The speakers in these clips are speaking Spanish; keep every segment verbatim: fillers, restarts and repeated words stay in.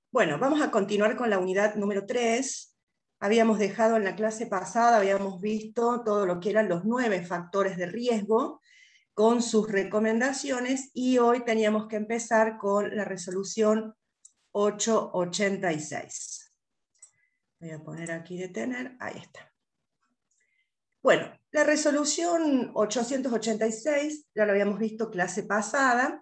Bueno, vamos a continuar con la unidad número tres. Habíamos dejado en la clase pasada, habíamos visto todo lo que eran los nueve factores de riesgo con sus recomendaciones, y hoy teníamos que empezar con la resolución ochocientos ochenta y seis. Voy a poner aquí detener, ahí está. Bueno, la resolución ochocientos ochenta y seis, ya lo habíamos visto clase pasada,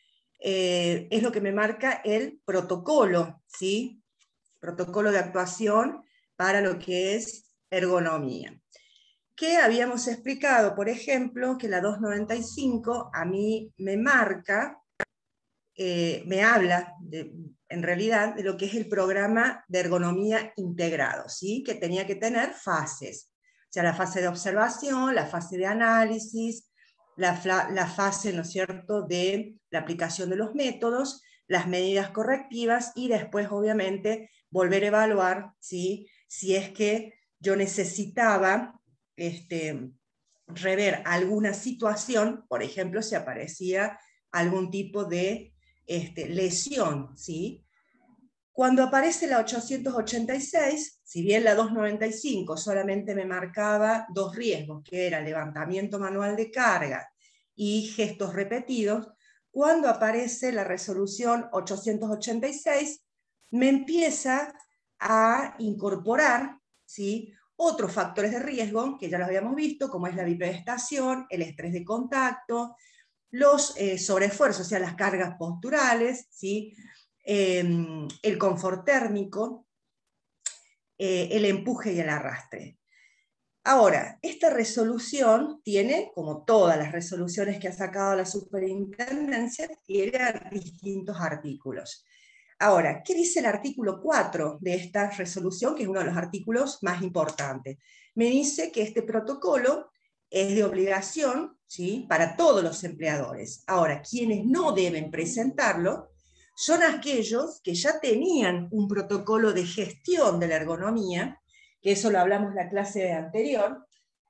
eh, es lo que me marca el protocolo, ¿sí? Protocolo de actuación para lo que es ergonomía. Que habíamos explicado, por ejemplo, que la doscientos noventa y cinco a mí me marca, eh, me habla, de, en realidad, de lo que es el programa de ergonomía integrado, ¿sí? Que tenía que tener fases. O sea, la fase de observación, la fase de análisis, la, la fase, ¿no es cierto?, de la aplicación de los métodos, las medidas correctivas, y después, obviamente, volver a evaluar, ¿sí?, si es que yo necesitaba este, rever alguna situación, por ejemplo, si aparecía algún tipo de este, lesión, ¿sí? Cuando aparece la ochocientos ochenta y seis, si bien la doscientos noventa y cinco solamente me marcaba dos riesgos, que era levantamiento manual de carga y gestos repetidos, cuando aparece la resolución ochocientos ochenta y seis, me empieza a incorporar, ¿sí?, otros factores de riesgo, que ya los habíamos visto, como es la bipedestación, el estrés de contacto, los eh, sobreesfuerzos, o sea, las cargas posturales, ¿sí?, eh, el confort térmico, eh, el empuje y el arrastre. Ahora, esta resolución tiene, como todas las resoluciones que ha sacado la superintendencia, tiene distintos artículos. Ahora, ¿qué dice el artículo cuatro de esta resolución, que es uno de los artículos más importantes? Me dice que este protocolo es de obligación, ¿sí?, para todos los empleadores. Ahora, quienes no deben presentarlo son aquellos que ya tenían un protocolo de gestión de la ergonomía, que eso lo hablamos en la clase anterior,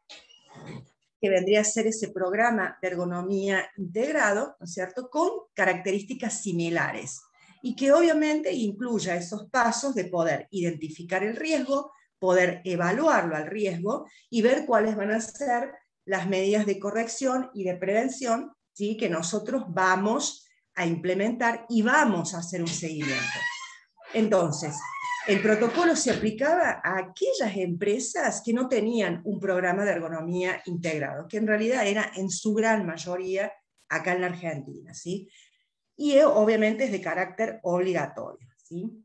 que vendría a ser ese programa de ergonomía integrado, ¿no es cierto?, con características similares, y que obviamente incluya esos pasos de poder identificar el riesgo, poder evaluarlo al riesgo y ver cuáles van a ser las medidas de corrección y de prevención, ¿sí?, que nosotros vamos a implementar y vamos a hacer un seguimiento. Entonces, el protocolo se aplicaba a aquellas empresas que no tenían un programa de ergonomía integrado, que en realidad era en su gran mayoría acá en la Argentina, ¿sí? Y obviamente es de carácter obligatorio, ¿sí?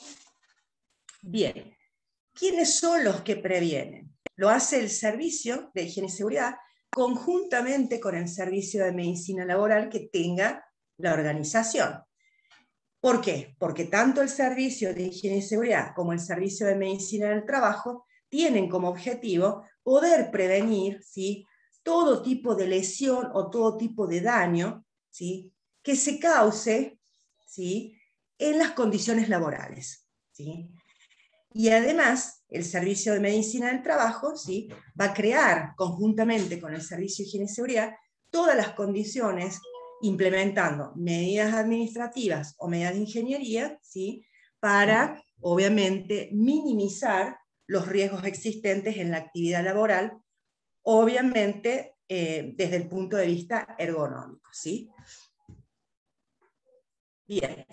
Bien, ¿quiénes son los que previenen? Lo hace el Servicio de Higiene y Seguridad conjuntamente con el Servicio de Medicina Laboral que tenga la organización. ¿Por qué? Porque tanto el Servicio de Higiene y Seguridad como el Servicio de Medicina del Trabajo tienen como objetivo poder prevenir, ¿sí?, todo tipo de lesión o todo tipo de daño, ¿sí?, que se cause, ¿sí?, en las condiciones laborales, ¿sí? Y además, el Servicio de Medicina del Trabajo, ¿sí?, va a crear conjuntamente con el Servicio de Higiene y Seguridad todas las condiciones, implementando medidas administrativas o medidas de ingeniería, ¿sí?, para, obviamente, minimizar los riesgos existentes en la actividad laboral, obviamente, eh, desde el punto de vista ergonómico, ¿sí? Bien.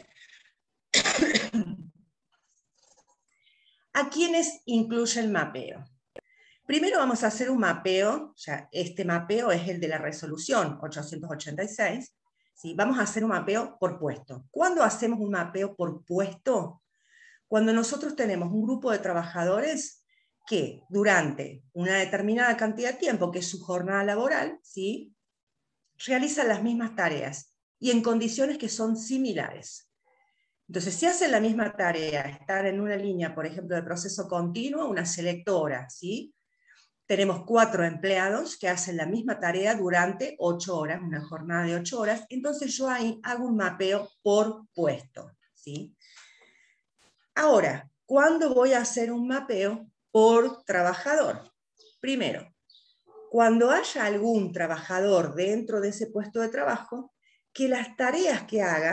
¿A quiénes incluye el mapeo? Primero vamos a hacer un mapeo, ya este mapeo es el de la resolución ochocientos ochenta y seis, ¿sí? Vamos a hacer un mapeo por puesto. ¿Cuándo hacemos un mapeo por puesto? Cuando nosotros tenemos un grupo de trabajadores que durante una determinada cantidad de tiempo, que es su jornada laboral, ¿sí?, realizan las mismas tareas y en condiciones que son similares. Entonces, si hacen la misma tarea, están en una línea, por ejemplo, de proceso continuo, una selectora, ¿sí?, tenemos cuatro empleados que hacen la misma tarea durante ocho horas, una jornada de ocho horas, entonces yo ahí hago un mapeo por puesto, ¿sí? Ahora, ¿cuándo voy a hacer un mapeo por trabajador? Primero, cuando haya algún trabajador dentro de ese puesto de trabajo, que las tareas que haga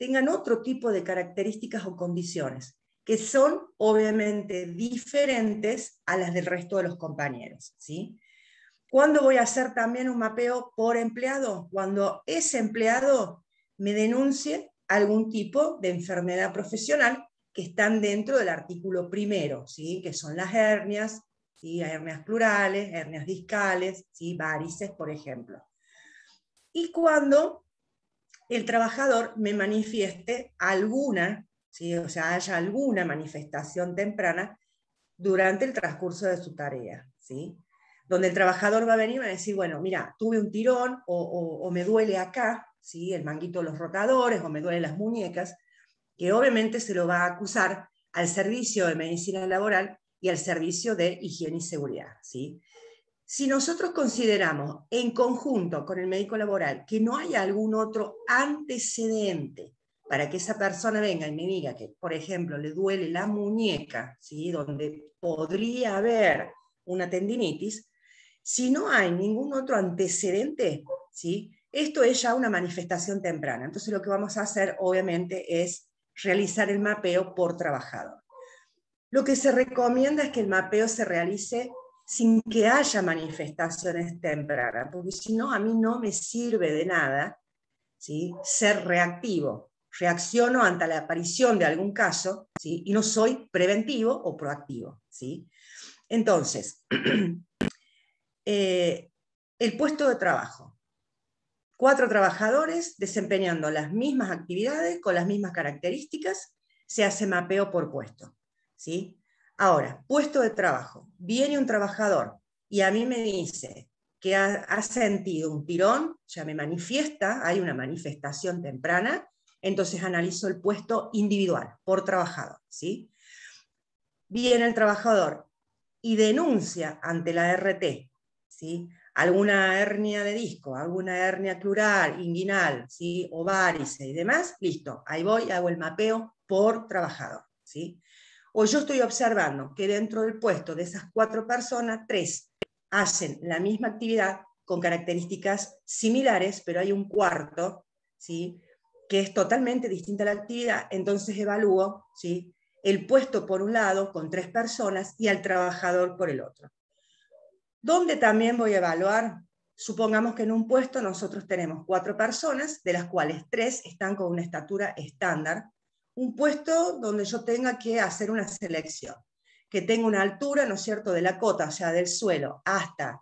tengan otro tipo de características o condiciones, que son obviamente diferentes a las del resto de los compañeros, ¿sí? ¿Cuándo voy a hacer también un mapeo por empleado? Cuando ese empleado me denuncie algún tipo de enfermedad profesional que están dentro del artículo primero, ¿sí? Que son las hernias, ¿sí? Hernias plurales, hernias discales, ¿sí? Varices, por ejemplo. Y cuando el trabajador me manifieste alguna, ¿sí? O sea, haya alguna manifestación temprana durante el transcurso de su tarea, ¿sí? Donde el trabajador va a venir y va a decir, bueno, mira, tuve un tirón o, o, o me duele acá, ¿sí? El manguito de los rotadores, o me duelen las muñecas, que obviamente se lo va a acusar al servicio de medicina laboral y al servicio de higiene y seguridad, ¿sí? Si nosotros consideramos en conjunto con el médico laboral que no hay algún otro antecedente para que esa persona venga y me diga que, por ejemplo, le duele la muñeca, ¿sí? Donde podría haber una tendinitis, si no hay ningún otro antecedente, ¿sí? Esto es ya una manifestación temprana. Entonces lo que vamos a hacer, obviamente, es realizar el mapeo por trabajador. Lo que se recomienda es que el mapeo se realice sin que haya manifestaciones tempranas, porque si no, a mí no me sirve de nada, ¿sí? Ser reactivo. Reacciono ante la aparición de algún caso, ¿sí? Y no soy preventivo o proactivo, ¿sí? Entonces, eh, el puesto de trabajo. Cuatro trabajadores desempeñando las mismas actividades, con las mismas características, se hace mapeo por puesto, ¿sí? Ahora, puesto de trabajo. Viene un trabajador y a mí me dice que ha, ha sentido un tirón, ya me manifiesta, hay una manifestación temprana, entonces analizo el puesto individual, por trabajador, ¿sí? Viene el trabajador y denuncia ante la R T, ¿sí? Alguna hernia de disco, alguna hernia plural, inguinal, ¿sí? O varice y demás, listo, ahí voy, hago el mapeo por trabajador, ¿sí? O yo estoy observando que dentro del puesto de esas cuatro personas, tres hacen la misma actividad con características similares, pero hay un cuarto, ¿sí? Que es totalmente distinta a la actividad, entonces evalúo, ¿sí? El puesto por un lado con tres personas y al trabajador por el otro. ¿Dónde también voy a evaluar? Supongamos que en un puesto nosotros tenemos cuatro personas, de las cuales tres están con una estatura estándar, un puesto donde yo tenga que hacer una selección, que tenga una altura, ¿no es cierto?, de la cota, o sea, del suelo, hasta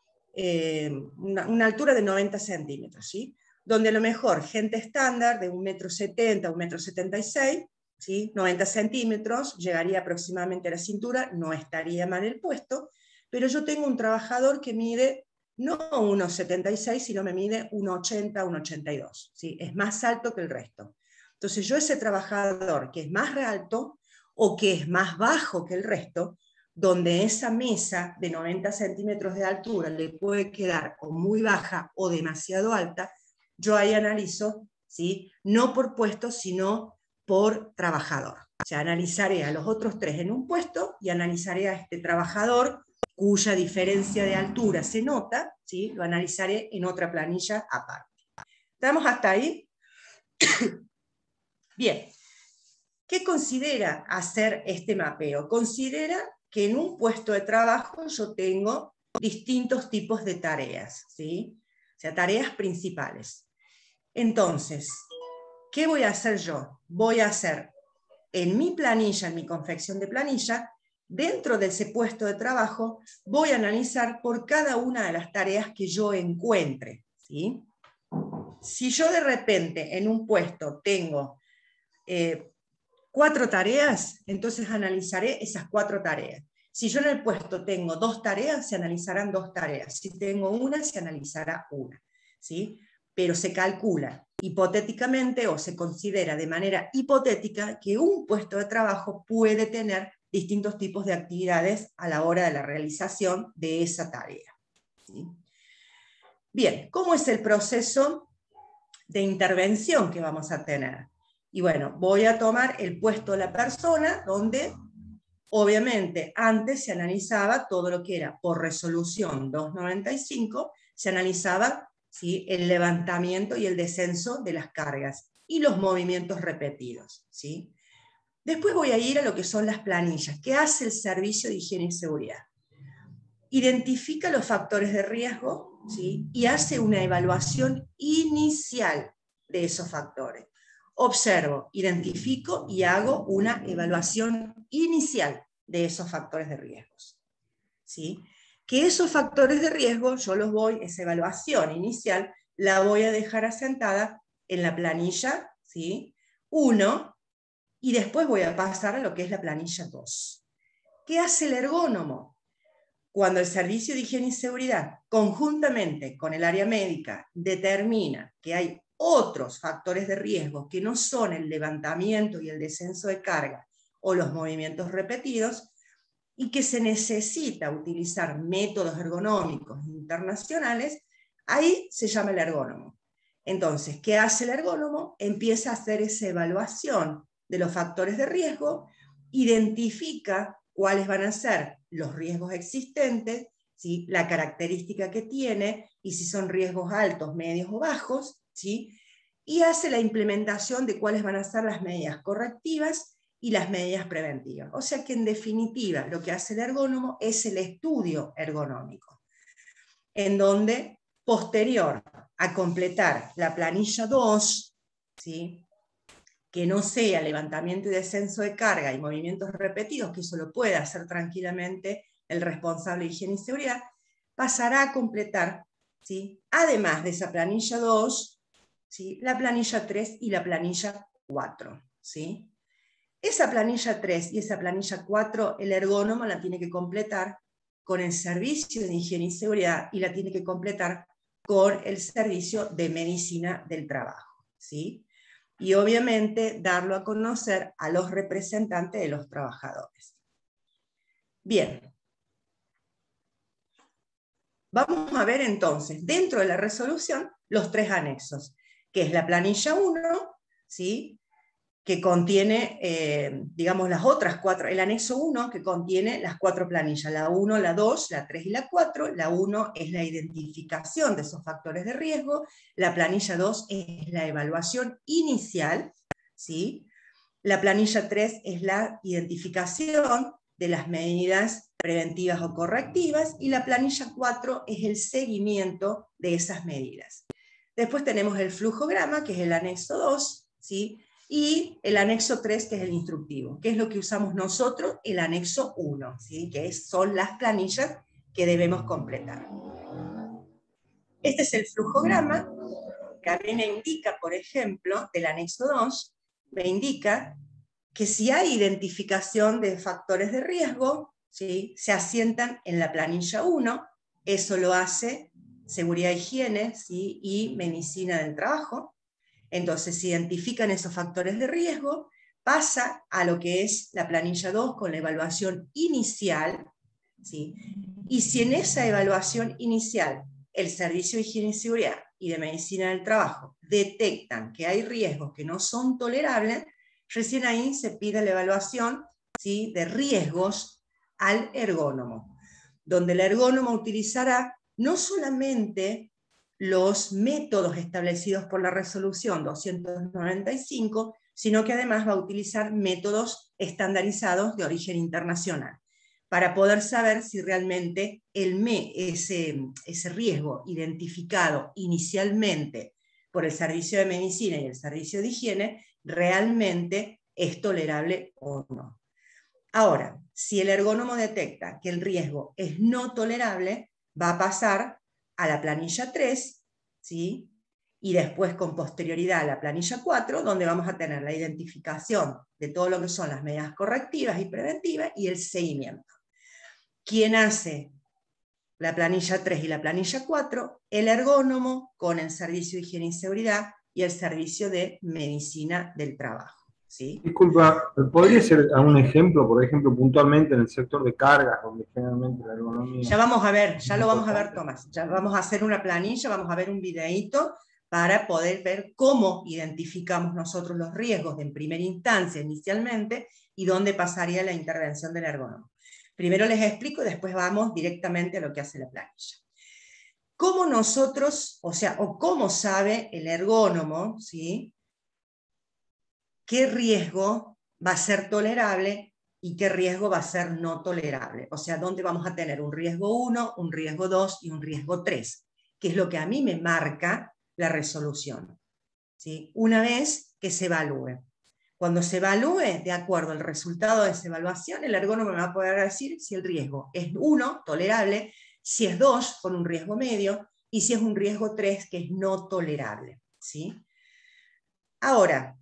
eh, una, una altura de noventa centímetros, ¿sí? Donde a lo mejor gente estándar de un metro setenta, un metro setenta y seis, ¿sí? noventa centímetros, llegaría aproximadamente a la cintura, no estaría mal el puesto, pero yo tengo un trabajador que mide no uno setenta y seis, sino me mide uno ochenta, uno ochenta y dos, ¿sí? Es más alto que el resto. Entonces yo ese trabajador que es más alto o que es más bajo que el resto, donde esa mesa de noventa centímetros de altura le puede quedar o muy baja o demasiado alta, yo ahí analizo, ¿sí? No por puesto, sino por trabajador. O sea, analizaré a los otros tres en un puesto y analizaré a este trabajador cuya diferencia de altura se nota, ¿sí? Lo analizaré en otra planilla aparte. ¿Estamos hasta ahí? Bien. ¿Qué considera hacer este mapeo? Considera que en un puesto de trabajo yo tengo distintos tipos de tareas, ¿sí? O sea, tareas principales. Entonces, ¿qué voy a hacer yo? Voy a hacer en mi planilla, en mi confección de planilla, dentro de ese puesto de trabajo, voy a analizar por cada una de las tareas que yo encuentre, ¿sí? Si yo de repente en un puesto tengo eh, cuatro tareas, entonces analizaré esas cuatro tareas. Si yo en el puesto tengo dos tareas, se analizarán dos tareas. Si tengo una, se analizará una, ¿sí? Pero se calcula hipotéticamente o se considera de manera hipotética que un puesto de trabajo puede tener distintos tipos de actividades a la hora de la realización de esa tarea, ¿sí? Bien, ¿cómo es el proceso de intervención que vamos a tener? Y bueno, voy a tomar el puesto de la persona donde, obviamente, antes se analizaba todo lo que era por resolución doscientos noventa y cinco, se analizaba, ¿sí?, el levantamiento y el descenso de las cargas. y los movimientos repetidos, ¿sí? Después voy a ir a lo que son las planillas. ¿Qué hace el Servicio de Higiene y Seguridad? Identifica los factores de riesgo, ¿sí? Y hace una evaluación inicial de esos factores. Observo, identifico y hago una evaluación inicial de esos factores de riesgos, ¿sí? Que esos factores de riesgo, yo los voy, esa evaluación inicial, la voy a dejar asentada en la planilla, ¿sí? uno, y después voy a pasar a lo que es la planilla dos. ¿Qué hace el ergónomo? Cuando el Servicio de Higiene y Seguridad, conjuntamente con el área médica, determina que hay otros factores de riesgo que no son el levantamiento y el descenso de carga o los movimientos repetidos, y que se necesita utilizar métodos ergonómicos internacionales, ahí se llama el ergónomo. Entonces, ¿qué hace el ergónomo? Empieza a hacer esa evaluación de los factores de riesgo, identifica cuáles van a ser los riesgos existentes, ¿sí? La característica que tiene, y si son riesgos altos, medios o bajos, ¿sí? Y hace la implementación de cuáles van a ser las medidas correctivas y las medidas preventivas. O sea que en definitiva lo que hace el ergónomo es el estudio ergonómico, en donde posterior a completar la planilla dos, ¿sí? Que no sea levantamiento y descenso de carga y movimientos repetidos, que eso lo puede hacer tranquilamente el responsable de higiene y seguridad, pasará a completar, ¿sí? Además de esa planilla dos, ¿sí? La planilla tres y la planilla cuatro, ¿sí? Esa planilla tres y esa planilla cuatro, el ergónomo la tiene que completar con el Servicio de Higiene y Seguridad y la tiene que completar con el Servicio de Medicina del Trabajo, ¿sí? Y obviamente darlo a conocer a los representantes de los trabajadores. Bien. Vamos a ver entonces, dentro de la resolución, los tres anexos, que es la planilla uno, ¿sí? Que contiene, eh, digamos, las otras cuatro, el anexo uno que contiene las cuatro planillas, la uno, la dos, la tres y la cuatro, la uno es la identificación de esos factores de riesgo, la planilla dos es la evaluación inicial, ¿sí? La planilla tres es la identificación de las medidas preventivas o correctivas, y la planilla cuatro es el seguimiento de esas medidas. Después tenemos el flujograma, que es el anexo dos, ¿sí? Y el anexo tres, que es el instructivo, que es lo que usamos nosotros, el anexo uno, ¿sí? Que es, son las planillas que debemos completar. Este es el flujograma, que a mí me indica, por ejemplo, del anexo dos, me indica que si hay identificación de factores de riesgo, ¿sí? Se asientan en la planilla uno, eso lo hace seguridad e higiene, ¿sí? Y medicina del trabajo. Entonces se identifican esos factores de riesgo, pasa a lo que es la planilla dos con la evaluación inicial, ¿sí? Y si en esa evaluación inicial el Servicio de Higiene y Seguridad y de Medicina del Trabajo detectan que hay riesgos que no son tolerables, recién ahí se pide la evaluación, ¿sí? De riesgos al ergónomo, donde el ergónomo utilizará no solamente los métodos establecidos por la resolución doscientos noventa y cinco, sino que además va a utilizar métodos estandarizados de origen internacional, para poder saber si realmente el me, ese, ese riesgo identificado inicialmente por el Servicio de Medicina y el Servicio de Higiene realmente es tolerable o no. Ahora, si el ergónomo detecta que el riesgo es no tolerable, va a pasar a la planilla tres, ¿sí? Y después con posterioridad a la planilla cuatro, donde vamos a tener la identificación de todo lo que son las medidas correctivas y preventivas y el seguimiento. ¿Quién hace la planilla tres y la planilla cuatro? El ergónomo con el Servicio de Higiene y Seguridad y el Servicio de Medicina del Trabajo, ¿sí? Disculpa, ¿podría ser un ejemplo, por ejemplo, puntualmente en el sector de cargas, donde generalmente la ergonomía... Ya vamos a ver, ya es lo vamos a ver, importante? Tomás. Ya vamos a hacer una planilla, vamos a ver un videíto para poder ver cómo identificamos nosotros los riesgos en primera instancia inicialmente y dónde pasaría la intervención del ergónomo. Primero les explico y después vamos directamente a lo que hace la planilla. ¿Cómo nosotros, o sea, o cómo sabe el ergónomo, ¿sí? qué riesgo va a ser tolerable y qué riesgo va a ser no tolerable. O sea, dónde vamos a tener un riesgo uno, un riesgo dos y un riesgo tres, que es lo que a mí me marca la resolución, ¿sí? Una vez que se evalúe. Cuando se evalúe, de acuerdo al resultado de esa evaluación, el ergónomo me va a poder decir si el riesgo es uno, tolerable, si es dos, con un riesgo medio, y si es un riesgo tres, que es no tolerable, ¿sí? Ahora,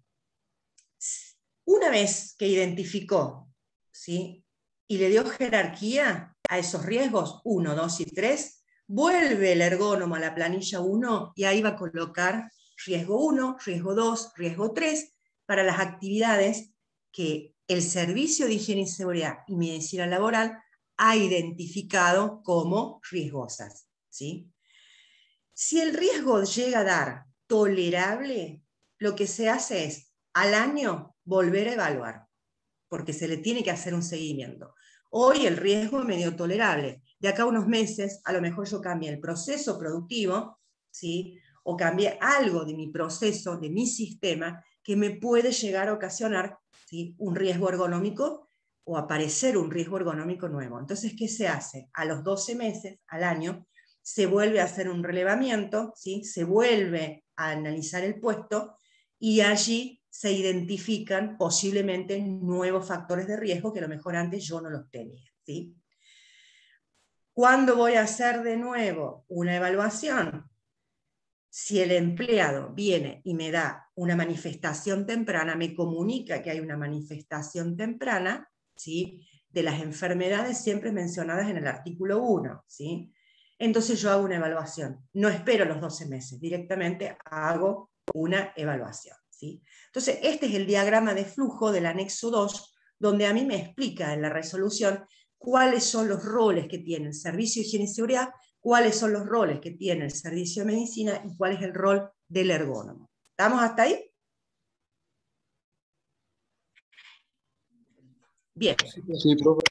una vez que identificó, ¿sí?, y le dio jerarquía a esos riesgos, uno, dos y tres, vuelve el ergónomo a la planilla uno y ahí va a colocar riesgo uno, riesgo dos, riesgo tres, para las actividades que el Servicio de Higiene y Seguridad y Medicina Laboral ha identificado como riesgosas, ¿sí? Si el riesgo llega a dar tolerable, lo que se hace es, al año, volver a evaluar, porque se le tiene que hacer un seguimiento. Hoy el riesgo es medio tolerable. De acá a unos meses, a lo mejor yo cambie el proceso productivo, ¿sí?, o cambie algo de mi proceso, de mi sistema, que me puede llegar a ocasionar, ¿sí?, un riesgo ergonómico o aparecer un riesgo ergonómico nuevo. Entonces, ¿qué se hace? A los doce meses, al año, se vuelve a hacer un relevamiento, ¿sí?, se vuelve a analizar el puesto y allí se identifican posiblemente nuevos factores de riesgo que a lo mejor antes yo no los tenía, ¿sí? ¿Cuándo voy a hacer de nuevo una evaluación? Si el empleado viene y me da una manifestación temprana, me comunica que hay una manifestación temprana, ¿sí?, de las enfermedades siempre mencionadas en el artículo uno, ¿sí? Entonces yo hago una evaluación. No espero los doce meses, directamente hago una evaluación, ¿sí? Entonces, este es el diagrama de flujo del anexo dos, donde a mí me explica en la resolución cuáles son los roles que tiene el Servicio de Higiene y Seguridad, cuáles son los roles que tiene el Servicio de Medicina y cuál es el rol del ergónomo. ¿Estamos hasta ahí? Bien. Sí, profe.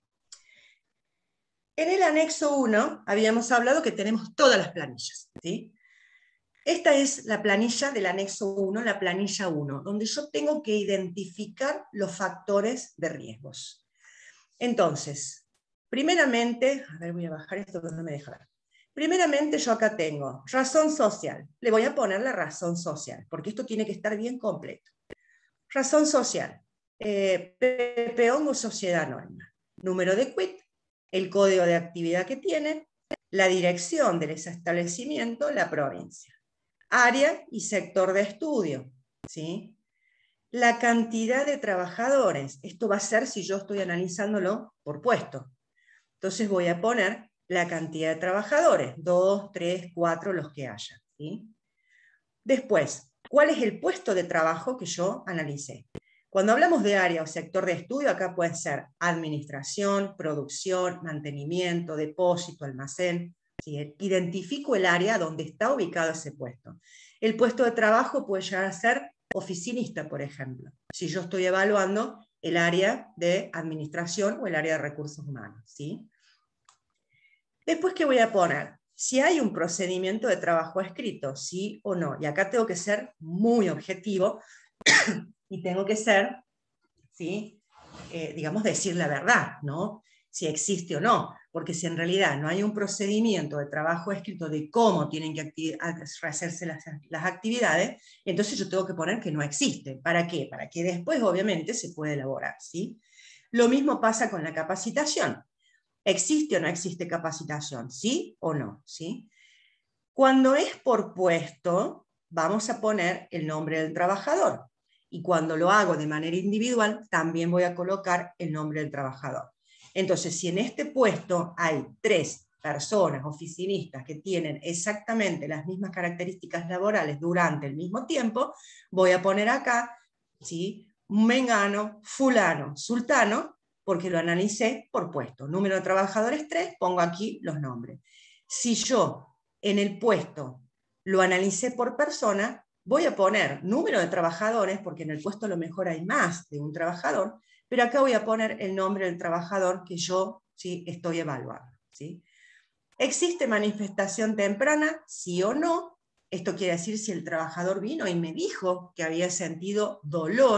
En el anexo uno habíamos hablado que tenemos todas las planillas, ¿sí? Esta es la planilla del anexo uno, la planilla uno, donde yo tengo que identificar los factores de riesgos. Entonces, primeramente, a ver, voy a bajar esto que no me deja ver. Primeramente yo acá tengo razón social. Le voy a poner la razón social, porque esto tiene que estar bien completo. Razón social, eh, P P O o sociedad anónima. Número de quit, el código de actividad que tiene, la dirección de ese establecimiento, la provincia. Área y sector de estudio, ¿sí? La cantidad de trabajadores. Esto va a ser si yo estoy analizándolo por puesto. Entonces voy a poner la cantidad de trabajadores, dos, tres, cuatro, los que haya, ¿sí? Después, ¿cuál es el puesto de trabajo que yo analicé? Cuando hablamos de área o sector de estudio, acá puede ser administración, producción, mantenimiento, depósito, almacén. ¿Sí? Identifico el área donde está ubicado ese puesto. El puesto de trabajo puede llegar a ser oficinista, por ejemplo, si yo estoy evaluando el área de administración o el área de recursos humanos, ¿sí? Después, ¿qué voy a poner? Si hay un procedimiento de trabajo escrito, sí o no. Y acá tengo que ser muy objetivo y tengo que ser, ¿sí? Eh, digamos, decir la verdad, ¿no? Si existe o no. Porque si en realidad no hay un procedimiento de trabajo escrito de cómo tienen que hacerse las, las actividades, entonces yo tengo que poner que no existe. ¿Para qué? Para que después, obviamente, se pueda elaborar, ¿sí? Lo mismo pasa con la capacitación. ¿Existe o no existe capacitación? ¿Sí o no? ¿Sí? Cuando es por puesto, vamos a poner el nombre del trabajador. Y cuando lo hago de manera individual, también voy a colocar el nombre del trabajador. Entonces, si en este puesto hay tres personas oficinistas que tienen exactamente las mismas características laborales durante el mismo tiempo, voy a poner acá, ¿sí?, mengano, fulano, sultano, porque lo analicé por puesto. Número de trabajadores tres, pongo aquí los nombres. Si yo en el puesto lo analicé por persona, voy a poner número de trabajadores, porque en el puesto a lo mejor hay más de un trabajador, pero acá voy a poner el nombre del trabajador que yo, ¿sí?, estoy evaluando, ¿sí? ¿Existe manifestación temprana? Sí o no. Esto quiere decir si el trabajador vino y me dijo que había sentido dolor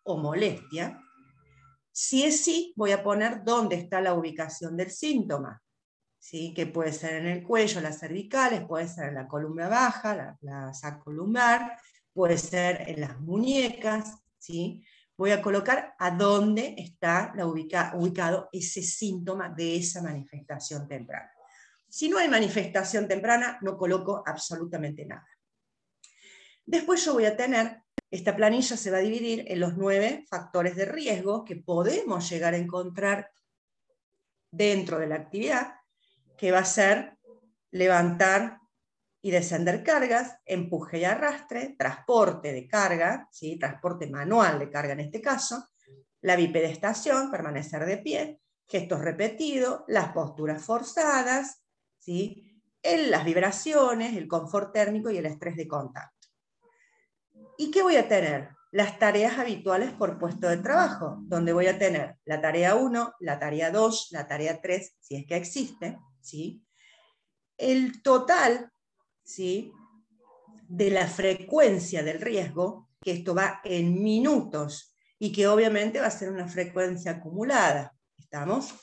o molestia. Si es sí, voy a poner dónde está la ubicación del síntoma, ¿sí? Que puede ser en el cuello, las cervicales, puede ser en la columna baja, la plaza columnar, puede ser en las muñecas, ¿sí? Voy a colocar a dónde está la ubica, ubicado ese síntoma de esa manifestación temprana. Si no hay manifestación temprana, no coloco absolutamente nada. Después yo voy a tener, esta planilla se va a dividir en los nueve factores de riesgo que podemos llegar a encontrar dentro de la actividad, que va a ser levantar y descender cargas, empuje y arrastre, transporte de carga, ¿sí? Transporte manual de carga en este caso, la bipedestación, permanecer de pie, gestos repetidos, las posturas forzadas, ¿sí? En las vibraciones, el confort térmico y el estrés de contacto. ¿Y qué voy a tener? Las tareas habituales por puesto de trabajo, donde voy a tener la tarea uno, la tarea dos, la tarea tres, si es que existe, ¿sí? El total, ¿sí?, de la frecuencia del riesgo, que esto va en minutos, y que obviamente va a ser una frecuencia acumulada, ¿estamos?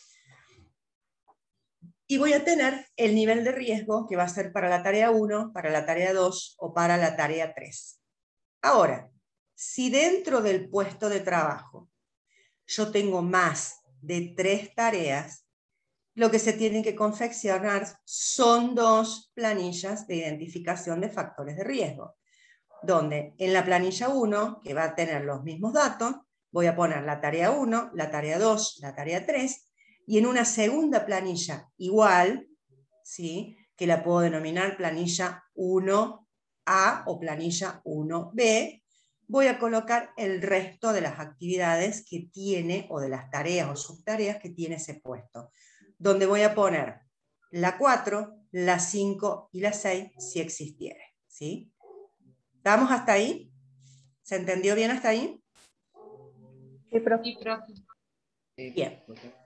Y voy a tener el nivel de riesgo que va a ser para la tarea uno, para la tarea dos o para la tarea tres. Ahora, si dentro del puesto de trabajo yo tengo más de tres tareas, lo que se tienen que confeccionar son dos planillas de identificación de factores de riesgo, donde en la planilla uno, que va a tener los mismos datos, voy a poner la tarea uno, la tarea dos, la tarea tres, y en una segunda planilla igual, ¿sí?, que la puedo denominar planilla uno A o planilla uno B, voy a colocar el resto de las actividades que tiene, o de las tareas o subtareas que tiene ese puesto, donde voy a poner la cuatro, la cinco y la seis si existiera, ¿sí? ¿Estamos hasta ahí? ¿Se entendió bien hasta ahí? Sí, profe. Bien.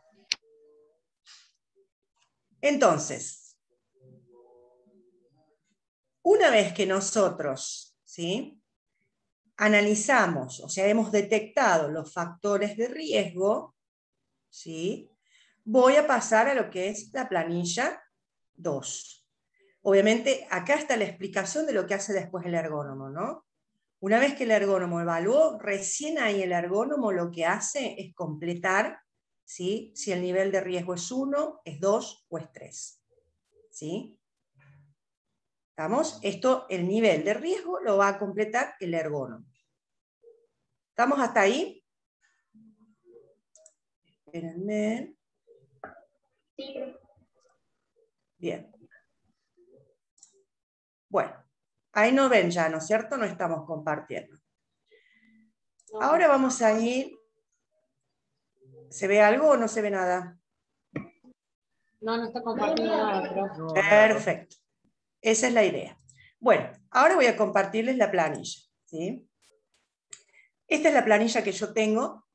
Entonces, una vez que nosotros, ¿sí?, analizamos, o sea, hemos detectado los factores de riesgo, ¿sí?, voy a pasar a lo que es la planilla dos. Obviamente, acá está la explicación de lo que hace después el ergónomo, ¿no? Una vez que el ergónomo evaluó, recién ahí el ergónomo lo que hace es completar, ¿sí?, si el nivel de riesgo es uno, es dos o es tres. ¿Sí? ¿Estamos? Esto, el nivel de riesgo lo va a completar el ergónomo. ¿Estamos hasta ahí? Espérenme. Bien. Bueno, ahí no ven ya, ¿no es cierto? No estamos compartiendo. Ahora vamos a ir. ¿Se ve algo o no se ve nada? No, no está compartiendo nada, profe. Perfecto. Esa es la idea. Bueno, ahora voy a compartirles la planilla, ¿sí? Esta es la planilla que yo tengo,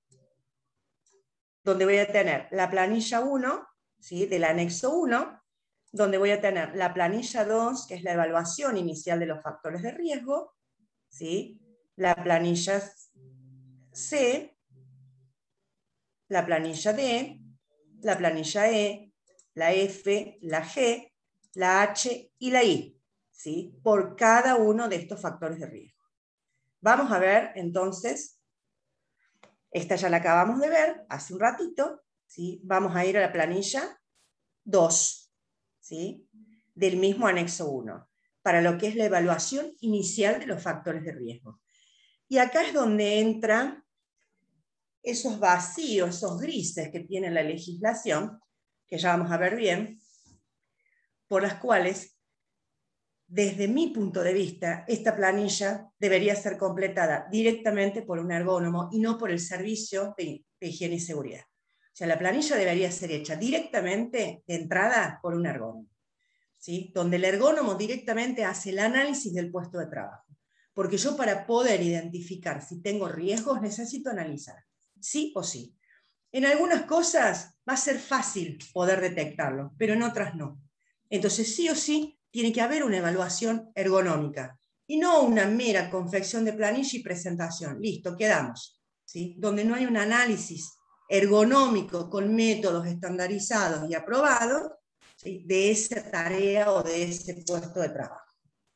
donde voy a tener la planilla uno, ¿sí?, del anexo uno, donde voy a tener la planilla dos, que es la evaluación inicial de los factores de riesgo, ¿sí?, la planilla C, la planilla D, la planilla E, la F, la G, la H y la I, ¿sí?, por cada uno de estos factores de riesgo. Vamos a ver, entonces, esta ya la acabamos de ver hace un ratito, ¿sí? Vamos a ir a la planilla dos, ¿sí?, del mismo anexo uno, para lo que es la evaluación inicial de los factores de riesgo. Y acá es donde entran esos vacíos, esos grises que tiene la legislación, que ya vamos a ver bien, por las cuales, desde mi punto de vista, esta planilla debería ser completada directamente por un ergónomo y no por el servicio de, de higiene y seguridad. O sea, la planilla debería ser hecha directamente de entrada por un ergónomo, ¿sí?, donde el ergónomo directamente hace el análisis del puesto de trabajo. Porque yo, para poder identificar si tengo riesgos, necesito analizar, sí o sí. En algunas cosas va a ser fácil poder detectarlo, pero en otras no. Entonces, sí o sí, tiene que haber una evaluación ergonómica, y no una mera confección de planilla y presentación. Listo, quedamos. ¿sí? Donde no hay un análisis ergonómico con métodos estandarizados y aprobados, ¿sí? De esa tarea o de ese puesto de trabajo.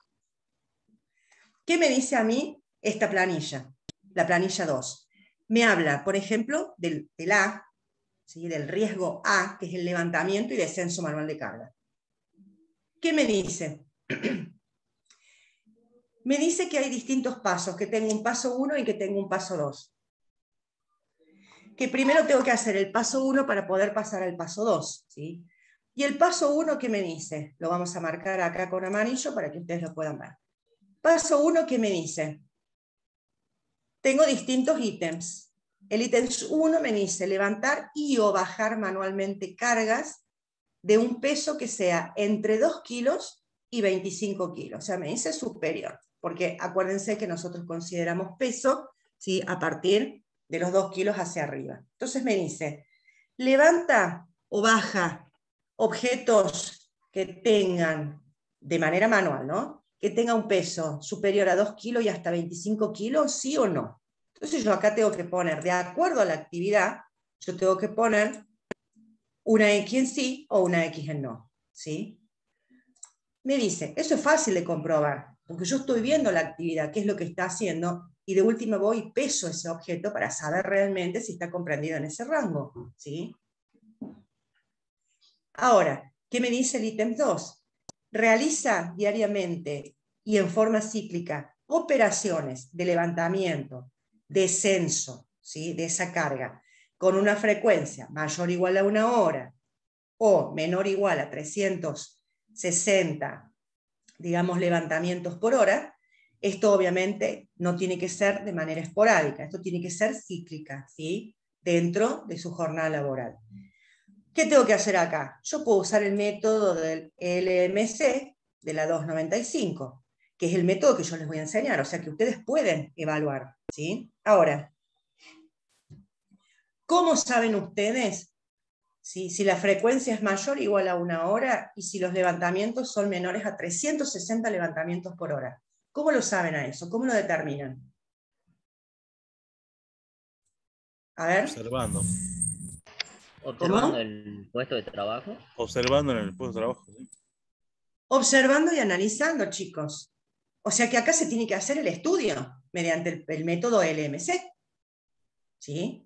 ¿Qué me dice a mí esta planilla? La planilla dos. Me habla, por ejemplo, del, del A, ¿sí? Del riesgo A, que es el levantamiento y descenso manual de carga. ¿Qué me dice? Me dice que hay distintos pasos, que tengo un paso uno y que tengo un paso dos. Que primero tengo que hacer el paso uno para poder pasar al paso dos, ¿sí? Y el paso uno, ¿qué me dice? Lo vamos a marcar acá con amarillo para que ustedes lo puedan ver. Paso uno, ¿qué me dice? Tengo distintos ítems. El ítem uno me dice levantar y o bajar manualmente cargas de un peso que sea entre dos kilos y veinticinco kilos. O sea, me dice superior, porque acuérdense que nosotros consideramos peso, ¿sí? A partir de los dos kilos hacia arriba. Entonces me dice, levanta o baja objetos que tengan, de manera manual, ¿no? Que tenga un peso superior a dos kilos y hasta veinticinco kilos, sí o no. Entonces yo acá tengo que poner, de acuerdo a la actividad, yo tengo que poner una X en sí o una X en no, ¿sí? Me dice, eso es fácil de comprobar, porque yo estoy viendo la actividad, qué es lo que está haciendo, y de última voy y peso ese objeto para saber realmente si está comprendido en ese rango, ¿sí? Ahora, ¿qué me dice el ítem dos? Realiza diariamente y en forma cíclica operaciones de levantamiento, descenso, ¿sí? De esa carga, con una frecuencia mayor o igual a una hora, o menor o igual a trescientos sesenta, digamos, levantamientos por hora. Esto obviamente no tiene que ser de manera esporádica, esto tiene que ser cíclica, ¿sí? Dentro de su jornada laboral. ¿Qué tengo que hacer acá? Yo puedo usar el método del L M C de la doscientos noventa y cinco, que es el método que yo les voy a enseñar, o sea que ustedes pueden evaluar, ¿sí? Ahora, ¿cómo saben ustedes ¿sí? Si la frecuencia es mayor o igual a una hora y si los levantamientos son menores a trescientos sesenta levantamientos por hora? ¿Cómo lo saben a eso? ¿Cómo lo determinan? A ver. Observando. Observando ¿Cómo? el puesto de trabajo. Observando en el puesto de trabajo. ¿Sí? Observando y analizando, chicos. O sea que acá se tiene que hacer el estudio mediante el, el método L M C. ¿Sí?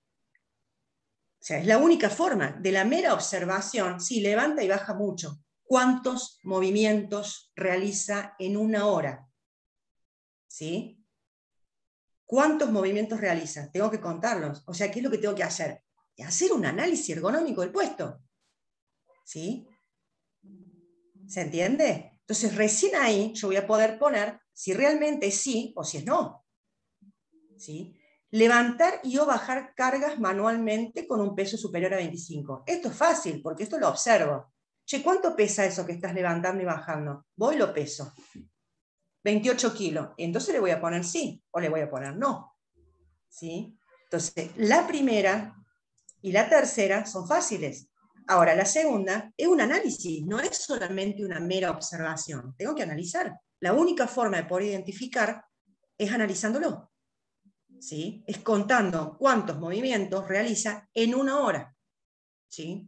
O sea, es la única forma. De la mera observación, sí, levanta y baja mucho. ¿Cuántos movimientos realiza en una hora? ¿Sí? ¿Cuántos movimientos realiza? Tengo que contarlos. O sea, ¿qué es lo que tengo que hacer? Hacer un análisis ergonómico del puesto. ¿Sí? ¿Se entiende? Entonces, recién ahí yo voy a poder poner si realmente sí o si es no. ¿Sí? Levantar y o bajar cargas manualmente con un peso superior a veinticinco. Esto es fácil, porque esto lo observo. Che, ¿cuánto pesa eso que estás levantando y bajando? Voy y lo peso. veintiocho kilos. Entonces le voy a poner sí o le voy a poner no. ¿Sí? Entonces, la primera y la tercera son fáciles. Ahora, la segunda es un análisis, no es solamente una mera observación. Tengo que analizar. La única forma de poder identificar es analizándolo. ¿Sí? Es contando cuántos movimientos realiza en una hora. ¿Sí?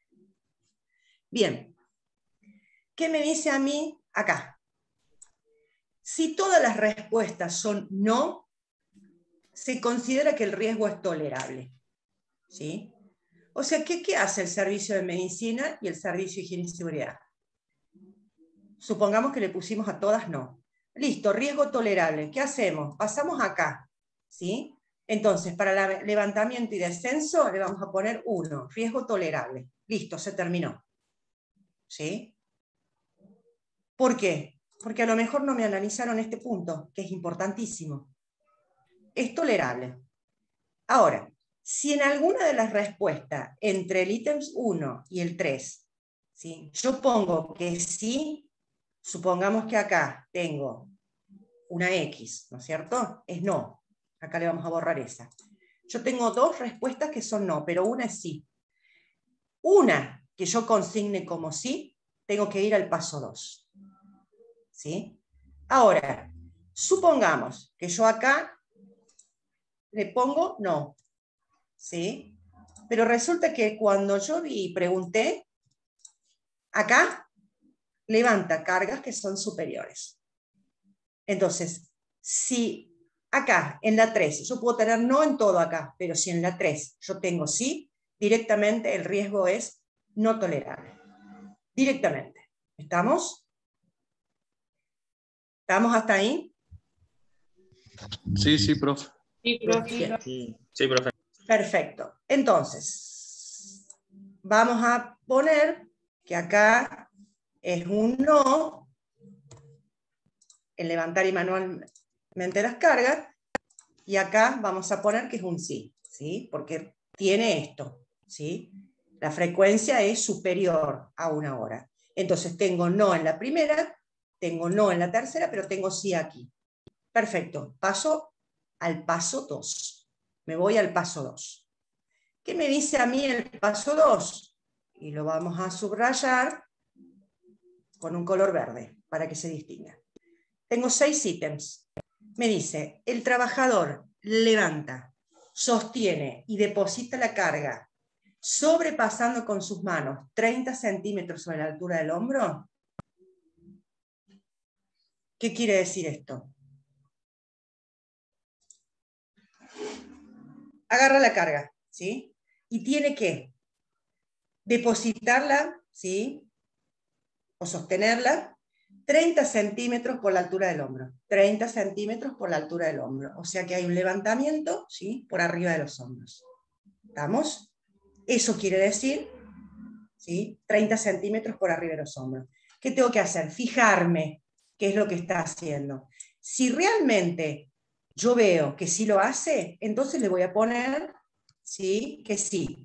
Bien. ¿Qué me dice a mí acá? Si todas las respuestas son no, se considera que el riesgo es tolerable. ¿Sí? O sea, ¿qué, ¿qué hace el servicio de medicina y el servicio de higiene y seguridad? Supongamos que le pusimos a todas no. Listo, riesgo tolerable. ¿Qué hacemos? Pasamos acá. ¿Sí? Entonces, para el levantamiento y descenso le vamos a poner uno, riesgo tolerable. Listo, se terminó. ¿Sí? ¿Por qué? Porque a lo mejor no me analizaron este punto, que es importantísimo. Es tolerable. Ahora, si en alguna de las respuestas entre el ítem uno y el tres, ¿sí? Yo pongo que sí, supongamos que acá tengo una X, ¿no es cierto? Es no. Acá le vamos a borrar esa. Yo tengo dos respuestas que son no, pero una es sí. Una que yo consigne como sí, tengo que ir al paso dos. ¿Sí? Ahora, supongamos que yo acá le pongo no. ¿Sí? Pero resulta que cuando yo vi y pregunté, acá levanta cargas que son superiores. Entonces, si acá, en la tres, yo puedo tener no en todo acá, pero si en la tres yo tengo sí, directamente el riesgo es no tolerable. Directamente. ¿Estamos? ¿Estamos hasta ahí? Sí, sí, profe. Sí, profe. Bien. Sí, sí, profe. Perfecto. Entonces, vamos a poner que acá es un no, en levantar y manualmente las cargas, y acá vamos a poner que es un sí, ¿sí? Porque tiene esto, ¿sí? La frecuencia es superior a una hora. Entonces tengo no en la primera, tengo no en la tercera, pero tengo sí aquí. Perfecto. Paso al paso dos. Me voy al paso dos. ¿Qué me dice a mí el paso dos? Y lo vamos a subrayar con un color verde para que se distinga. Tengo seis ítems. Me dice, el trabajador levanta, sostiene y deposita la carga sobrepasando con sus manos treinta centímetros sobre la altura del hombro. ¿Qué quiere decir esto? Agarra la carga, ¿sí? Y tiene que depositarla, ¿sí? O sostenerla treinta centímetros por la altura del hombro. treinta centímetros por la altura del hombro. O sea que hay un levantamiento, ¿sí? Por arriba de los hombros. ¿Estamos? Eso quiere decir, ¿sí? treinta centímetros por arriba de los hombros. ¿Qué tengo que hacer? Fijarme qué es lo que está haciendo. Si realmente yo veo que sí lo hace, entonces le voy a poner, ¿sí? Que sí.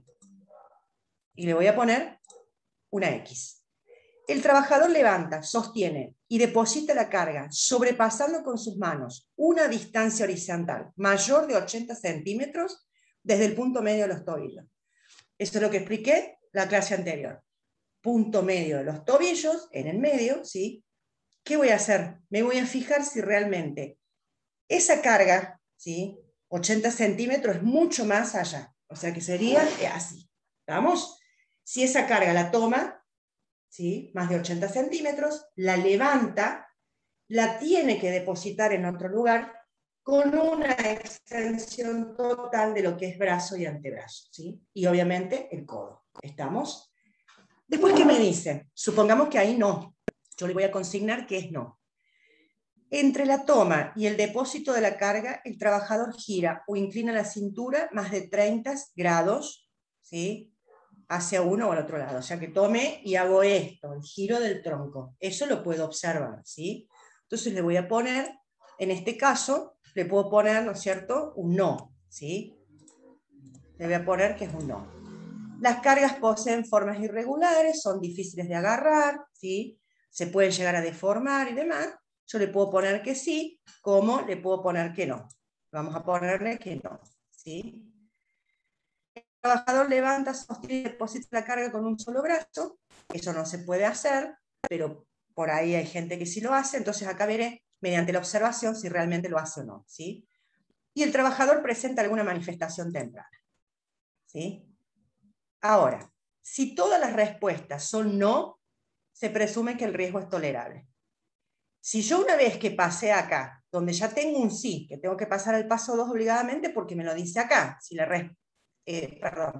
Y le voy a poner una X. El trabajador levanta, sostiene y deposita la carga, sobrepasando con sus manos una distancia horizontal mayor de ochenta centímetros desde el punto medio de los tobillos. Eso es lo que expliqué la clase anterior. Punto medio de los tobillos, en el medio, ¿sí? ¿Qué voy a hacer? Me voy a fijar si realmente esa carga, ¿sí? ochenta centímetros es mucho más allá. O sea que sería así. ¿Vamos? Si esa carga la toma, ¿sí? Más de ochenta centímetros, la levanta, la tiene que depositar en otro lugar con una extensión total de lo que es brazo y antebrazo, ¿sí? Y obviamente el codo. ¿Estamos? Después, ¿qué me dice? Supongamos que ahí no. Yo le voy a consignar que es no. Entre la toma y el depósito de la carga, el trabajador gira o inclina la cintura más de treinta grados, ¿sí? Hacia uno o al otro lado. O sea que tome y hago esto, el giro del tronco. Eso lo puedo observar, ¿sí? Entonces le voy a poner, en este caso, le puedo poner, ¿no es cierto?, un no, ¿sí? Le voy a poner que es un no. Las cargas poseen formas irregulares, son difíciles de agarrar, ¿sí? Se pueden llegar a deformar y demás. Yo le puedo poner que sí, como le puedo poner que no. Vamos a ponerle que no, ¿sí? El trabajador levanta, sostiene y deposita la carga con un solo brazo. Eso no se puede hacer, pero por ahí hay gente que sí lo hace. Entonces acá veré, mediante la observación, si realmente lo hace o no, ¿sí? Y el trabajador presenta alguna manifestación temprana, ¿sí? Ahora, si todas las respuestas son no, se presume que el riesgo es tolerable. Si yo una vez que pasé acá, donde ya tengo un sí, que tengo que pasar al paso dos obligadamente porque me lo dice acá, si la res eh, perdón,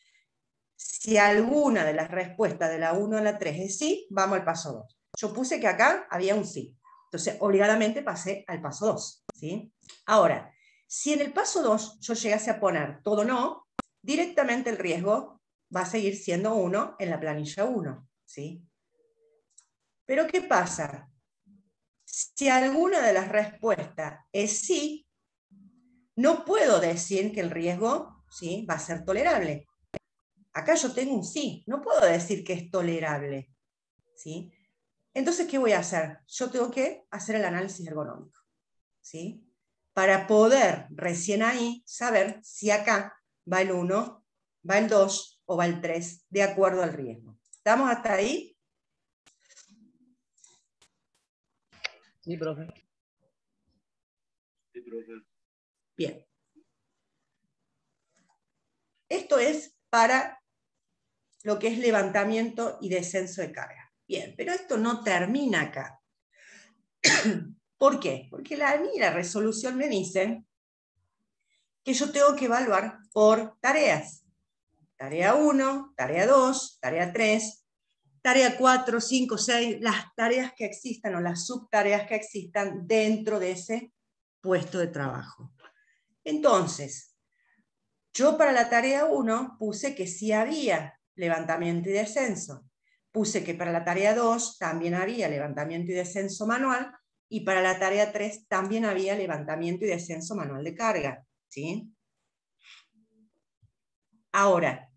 si alguna de las respuestas de la uno a la tres es sí, vamos al paso dos. Yo puse que acá había un sí, entonces obligadamente pasé al paso dos, ¿sí? Ahora, si en el paso dos yo llegase a poner todo no, directamente el riesgo va a seguir siendo uno en la planilla uno, ¿sí? Pero ¿qué pasa? Si alguna de las respuestas es sí, no puedo decir que el riesgo, ¿sí?, va a ser tolerable. Acá yo tengo un sí, no puedo decir que es tolerable, ¿sí? Entonces, ¿qué voy a hacer? Yo tengo que hacer el análisis ergonómico, ¿sí? Para poder recién ahí saber si acá va el uno, va el dos o va el tres, de acuerdo al riesgo. ¿Estamos hasta ahí? Sí, profe. Sí, profe. Bien. Esto es para lo que es levantamiento y descenso de carga. Bien, pero esto no termina acá. ¿Por qué? Porque la, a mí la resolución me dice que yo tengo que evaluar por tareas. Tarea uno, tarea dos, tarea tres, tarea cuatro, cinco, seis, las tareas que existan o las subtareas que existan dentro de ese puesto de trabajo. Entonces, yo para la tarea uno puse que sí había levantamiento y descenso. Puse que para la tarea dos también había levantamiento y descenso manual, y para la tarea tres también había levantamiento y descenso manual de carga. ¿Sí? Ahora,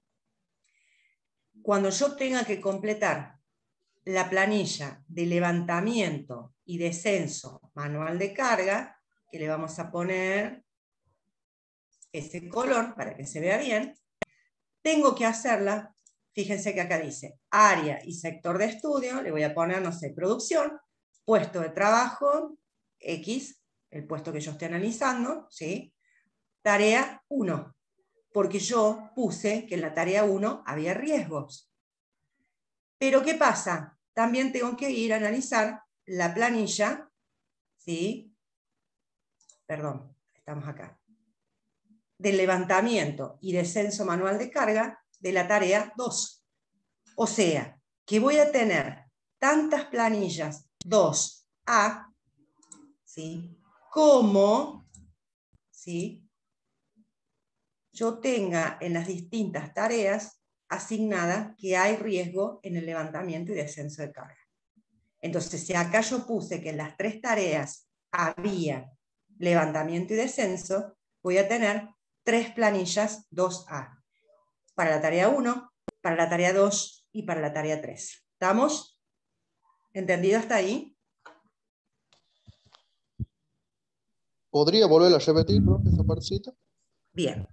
cuando yo tenga que completar la planilla de levantamiento y descenso manual de carga, que le vamos a poner ese color para que se vea bien, tengo que hacerla, fíjense que acá dice área y sector de estudio, le voy a poner, no sé, producción, puesto de trabajo, X, el puesto que yo esté analizando, ¿sí? Tarea uno, porque yo puse que en la tarea uno había riesgos. Pero ¿qué pasa? También tengo que ir a analizar la planilla, ¿sí? Perdón, estamos acá. Del levantamiento y descenso manual de carga de la tarea dos. O sea, que voy a tener tantas planillas dos A, ¿sí? Como, ¿sí? yo tenga en las distintas tareas asignadas que hay riesgo en el levantamiento y descenso de carga. Entonces, si acá yo puse que en las tres tareas había levantamiento y descenso, voy a tener tres planillas dos A. Para la tarea uno, para la tarea dos y para la tarea tres. ¿Estamos? ¿Entendido hasta ahí? ¿Podría volver a repetir, profe, esa partecita? Bien.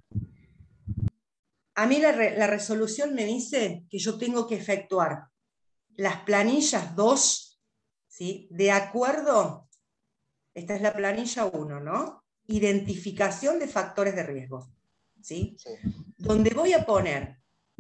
A mí la, re, la resolución me dice que yo tengo que efectuar las planillas dos, ¿sí? De acuerdo, esta es la planilla uno, ¿no? Identificación de factores de riesgo, ¿sí? Sí. Donde voy a poner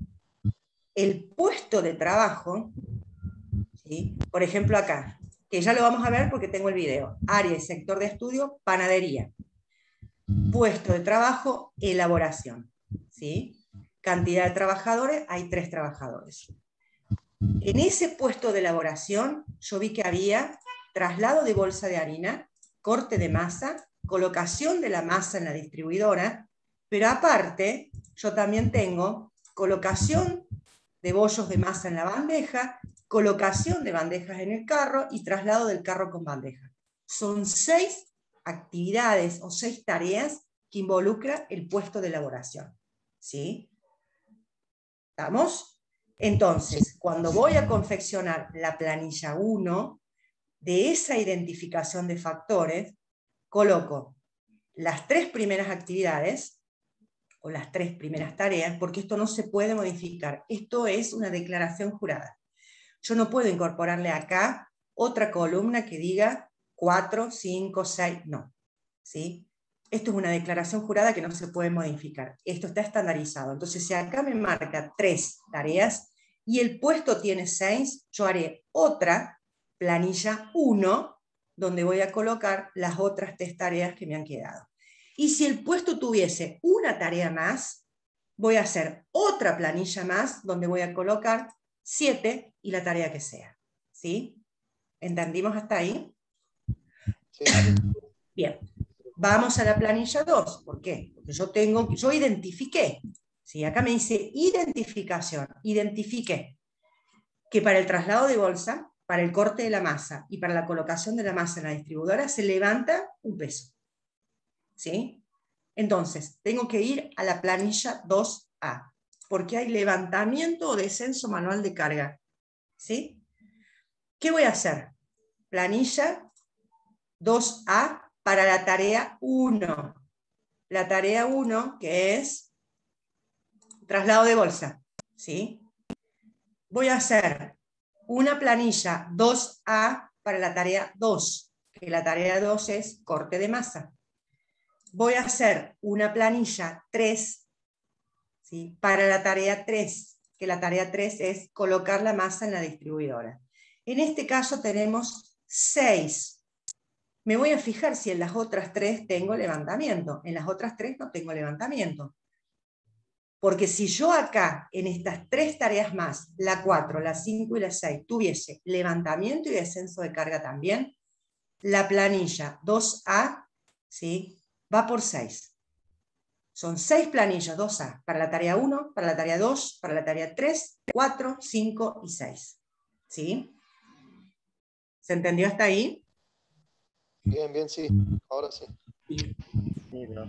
el puesto de trabajo, ¿sí? Por ejemplo acá, que ya lo vamos a ver porque tengo el video, área y sector de estudio, panadería. Puesto de trabajo, elaboración, ¿sí? Cantidad de trabajadores, hay tres trabajadores. En ese puesto de elaboración, yo vi que había traslado de bolsa de harina, corte de masa, colocación de la masa en la distribuidora, pero aparte, yo también tengo colocación de bollos de masa en la bandeja, colocación de bandejas en el carro y traslado del carro con bandeja. Son seis actividades o seis tareas que involucra el puesto de elaboración. ¿Sí? ¿Estamos? Entonces, cuando voy a confeccionar la planilla uno, de esa identificación de factores, coloco las tres primeras actividades, o las tres primeras tareas, porque esto no se puede modificar. Esto es una declaración jurada. Yo no puedo incorporarle acá otra columna que diga cuatro, cinco, seis, no. ¿Sí? Esto es una declaración jurada que no se puede modificar. Esto está estandarizado. Entonces, si acá me marca tres tareas y el puesto tiene seis, yo haré otra planilla uno, donde voy a colocar las otras tres tareas que me han quedado. Y si el puesto tuviese una tarea más, voy a hacer otra planilla más, donde voy a colocar siete y la tarea que sea. ¿Sí? ¿Entendimos hasta ahí? Sí. Bien. Vamos a la planilla dos. ¿Por qué? Porque yo tengo, yo identifiqué. ¿Sí? Acá me dice identificación. Identifiqué que para el traslado de bolsa, para el corte de la masa y para la colocación de la masa en la distribuidora se levanta un peso. ¿Sí? Entonces, tengo que ir a la planilla dos A, porque hay levantamiento o descenso manual de carga. ¿Sí? ¿Qué voy a hacer? Planilla dos A para la tarea uno. La tarea uno, que es traslado de bolsa. ¿Sí? Voy a hacer una planilla dos A para la tarea dos, que la tarea dos es corte de masa. Voy a hacer una planilla tres ¿sí? Para la tarea tres, que la tarea tres es colocar la masa en la distribuidora. En este caso tenemos seis. Me voy a fijar si en las otras tres tengo levantamiento. En las otras tres no tengo levantamiento. Porque si yo acá, en estas tres tareas más, la cuatro, la cinco y la seis, tuviese levantamiento y descenso de carga también, la planilla dos A, ¿sí?, va por seis. Son seis planillas, dos A, para la tarea uno, para la tarea dos, para la tarea tres, cuatro, cinco y seis. ¿Sí? ¿Se entendió hasta ahí? Bien, bien, sí. Ahora sí. Sí, bro.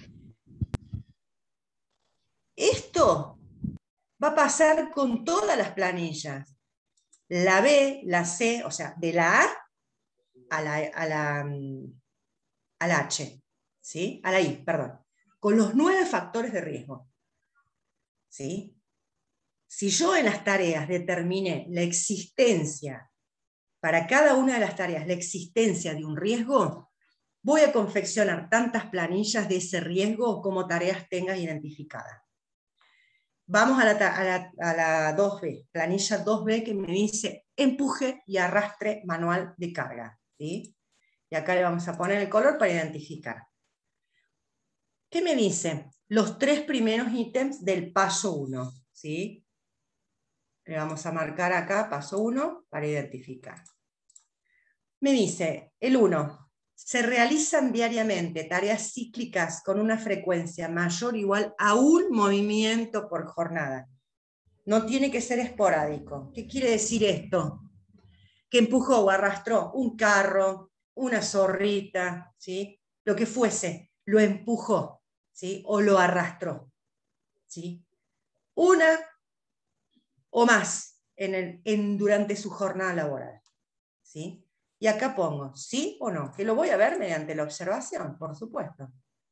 Esto va a pasar con todas las planillas. La B, la C, o sea, de la A a la, a la, a la H, ¿sí? A la I, perdón. Con los nueve factores de riesgo. ¿Sí? Si yo en las tareas determiné la existencia, para cada una de las tareas, la existencia de un riesgo, voy a confeccionar tantas planillas de ese riesgo como tareas tengas identificadas. Vamos a la, a la, a la dos B, planilla dos B, que me dice empuje y arrastre manual de carga. ¿Sí? Y acá le vamos a poner el color para identificar. ¿Qué me dice? Los tres primeros ítems del paso uno. ¿Sí? Le vamos a marcar acá paso uno para identificar. Me dice el uno. Se realizan diariamente tareas cíclicas con una frecuencia mayor o igual a un movimiento por jornada. No tiene que ser esporádico. ¿Qué quiere decir esto? Que empujó o arrastró un carro, una zorrita, ¿sí? Lo que fuese, lo empujó, ¿sí? O lo arrastró, ¿sí? Una o más en el, en, durante su jornada laboral, ¿sí? Y acá pongo, ¿sí o no? Que lo voy a ver mediante la observación, por supuesto.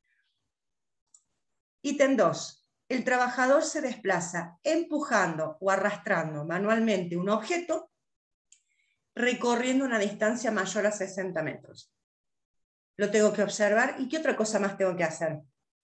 Ítem dos. El trabajador se desplaza empujando o arrastrando manualmente un objeto recorriendo una distancia mayor a sesenta metros. Lo tengo que observar. ¿Y qué otra cosa más tengo que hacer?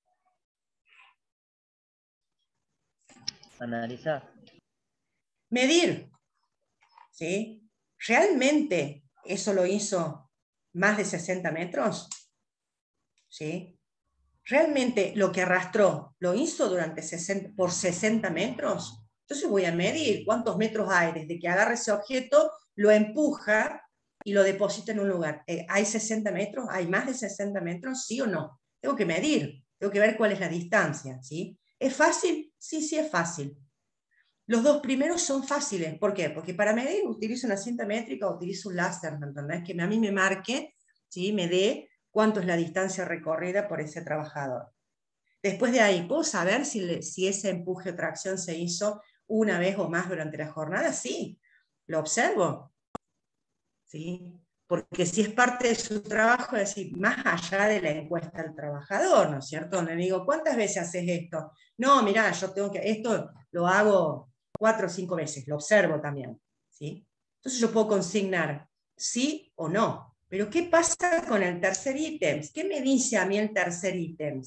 Analizar. Medir. ¿Sí? ¿Realmente eso lo hizo más de sesenta metros? ¿Sí? ¿Realmente lo que arrastró lo hizo durante sesenta, por sesenta metros? Entonces voy a medir cuántos metros hay desde que agarra ese objeto, lo empuja y lo deposita en un lugar. Eh, ¿Hay sesenta metros? ¿Hay más de sesenta metros? ¿Sí o no? Tengo que medir, tengo que ver cuál es la distancia. ¿Sí? ¿Es fácil? Sí, sí es fácil. Los dos primeros son fáciles. ¿Por qué? Porque para medir utilizo una cinta métrica o utilizo un láser, ¿me entendés? Que a mí me marque, ¿sí? Me dé cuánto es la distancia recorrida por ese trabajador. Después de ahí, ¿puedo saber si, le, si ese empuje o tracción se hizo una vez o más durante la jornada? Sí, lo observo. ¿Sí? Porque si es parte de su trabajo, es decir, más allá de la encuesta del trabajador, ¿no es cierto? Donde digo, ¿cuántas veces haces esto? No, mirá, yo tengo que, esto lo hago cuatro o cinco veces, lo observo también. ¿Sí? Entonces yo puedo consignar sí o no. Pero ¿qué pasa con el tercer ítem? ¿Qué me dice a mí el tercer ítem?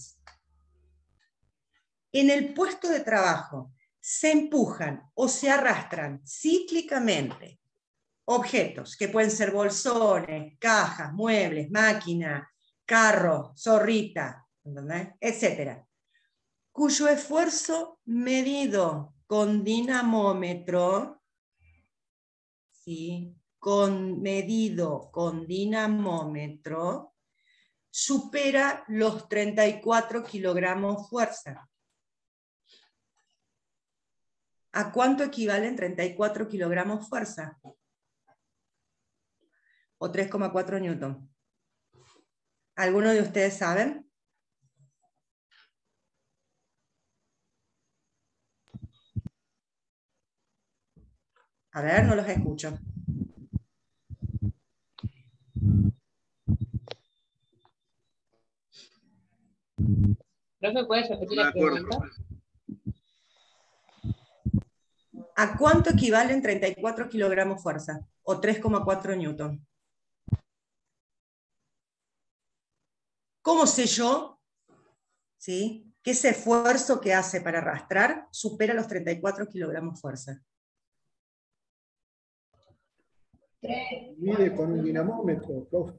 En el puesto de trabajo se empujan o se arrastran cíclicamente objetos, que pueden ser bolsones, cajas, muebles, máquina, carro, zorrita, ¿entendés? Etcétera, cuyo esfuerzo medido con dinamómetro, ¿sí? Con medido con dinamómetro, supera los treinta y cuatro kilogramos fuerza. ¿A cuánto equivalen treinta y cuatro kilogramos fuerza? O tres coma cuatro newton. ¿Alguno de ustedes saben? A ver, no los escucho. ¿No me puedes repetir la pregunta? ¿A cuánto equivalen treinta y cuatro kilogramos fuerza? O tres coma cuatro newton. ¿Cómo sé yo? ¿Sí? que ese esfuerzo que hace para arrastrar supera los treinta y cuatro kilogramos fuerza. Mide con un dinamómetro, profe.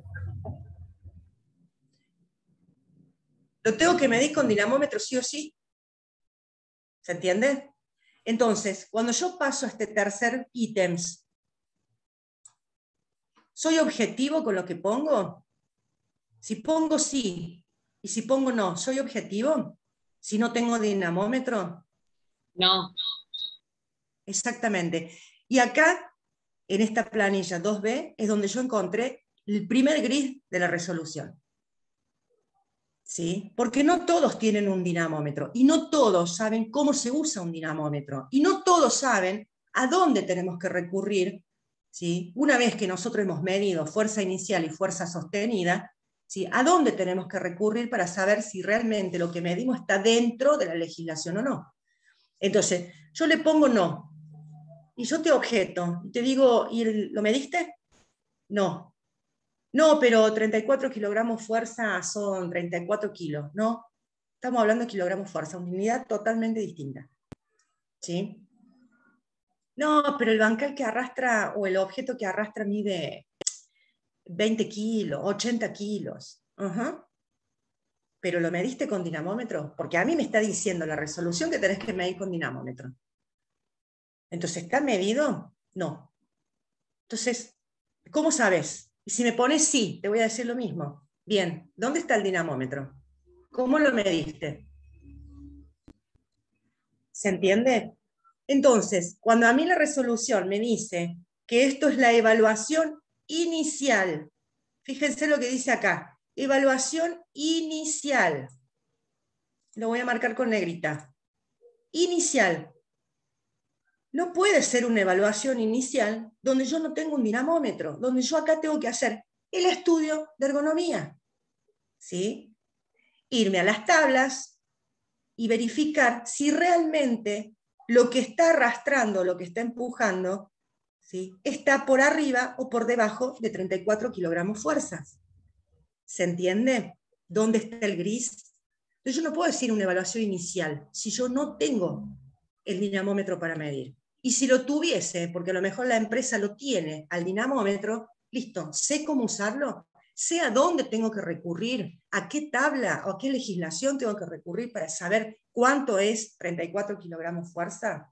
Lo tengo que medir con dinamómetro sí o sí. ¿Se entiende? Entonces, cuando yo paso a este tercer ítems, ¿soy objetivo con lo que pongo? Si pongo sí, y si pongo no, ¿soy objetivo? Si no tengo dinamómetro. No. Exactamente. Y acá, en esta planilla dos B, es donde yo encontré el primer gris de la resolución. ¿Sí? Porque no todos tienen un dinamómetro, y no todos saben cómo se usa un dinamómetro, y no todos saben a dónde tenemos que recurrir, ¿sí? Una vez que nosotros hemos medido fuerza inicial y fuerza sostenida, ¿sí? A dónde tenemos que recurrir para saber si realmente lo que medimos está dentro de la legislación o no. Entonces, yo le pongo no, y yo te objeto, y te digo, ¿y el, lo mediste? No. No, pero treinta y cuatro kilogramos fuerza son treinta y cuatro kilos, ¿no? Estamos hablando de kilogramos fuerza, una unidad totalmente distinta. ¿Sí? No, pero el bancal que arrastra, o el objeto que arrastra mide veinte kilos, ochenta kilos. Uh-huh. Pero lo mediste con dinamómetro, porque a mí me está diciendo la resolución que tenés que medir con dinamómetro. Entonces, ¿está medido? No. Entonces, ¿cómo sabes? Y si me pones sí, te voy a decir lo mismo. Bien, ¿dónde está el dinamómetro? ¿Cómo lo mediste? ¿Se entiende? Entonces, cuando a mí la resolución me dice que esto es la evaluación inicial, fíjense lo que dice acá, evaluación inicial. Lo voy a marcar con negrita. Inicial. No puede ser una evaluación inicial donde yo no tengo un dinamómetro, donde yo acá tengo que hacer el estudio de ergonomía. ¿Sí? Irme a las tablas y verificar si realmente lo que está arrastrando, lo que está empujando, ¿sí? Está por arriba o por debajo de treinta y cuatro kilogramos fuerza. ¿Se entiende? ¿Dónde está el gris? Entonces yo no puedo decir una evaluación inicial si yo no tengo el dinamómetro para medir. Y si lo tuviese, porque a lo mejor la empresa lo tiene al dinamómetro, listo, sé cómo usarlo, sé a dónde tengo que recurrir, a qué tabla o a qué legislación tengo que recurrir para saber cuánto es treinta y cuatro kilogramos fuerza.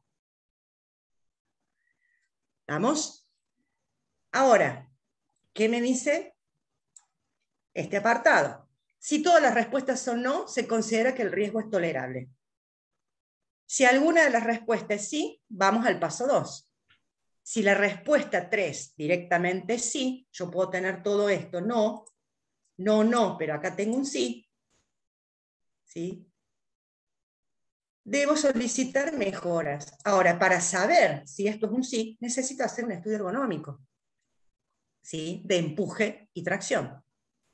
¿Vamos? Ahora, ¿qué me dice este apartado? Si todas las respuestas son no, se considera que el riesgo es tolerable. Si alguna de las respuestas es sí, vamos al paso dos. Si la respuesta tres directamente es sí, yo puedo tener todo esto, no, no, no, pero acá tengo un sí. ¿Sí? Debo solicitar mejoras. Ahora, para saber si esto es un sí, necesito hacer un estudio ergonómico, ¿sí? De empuje y tracción.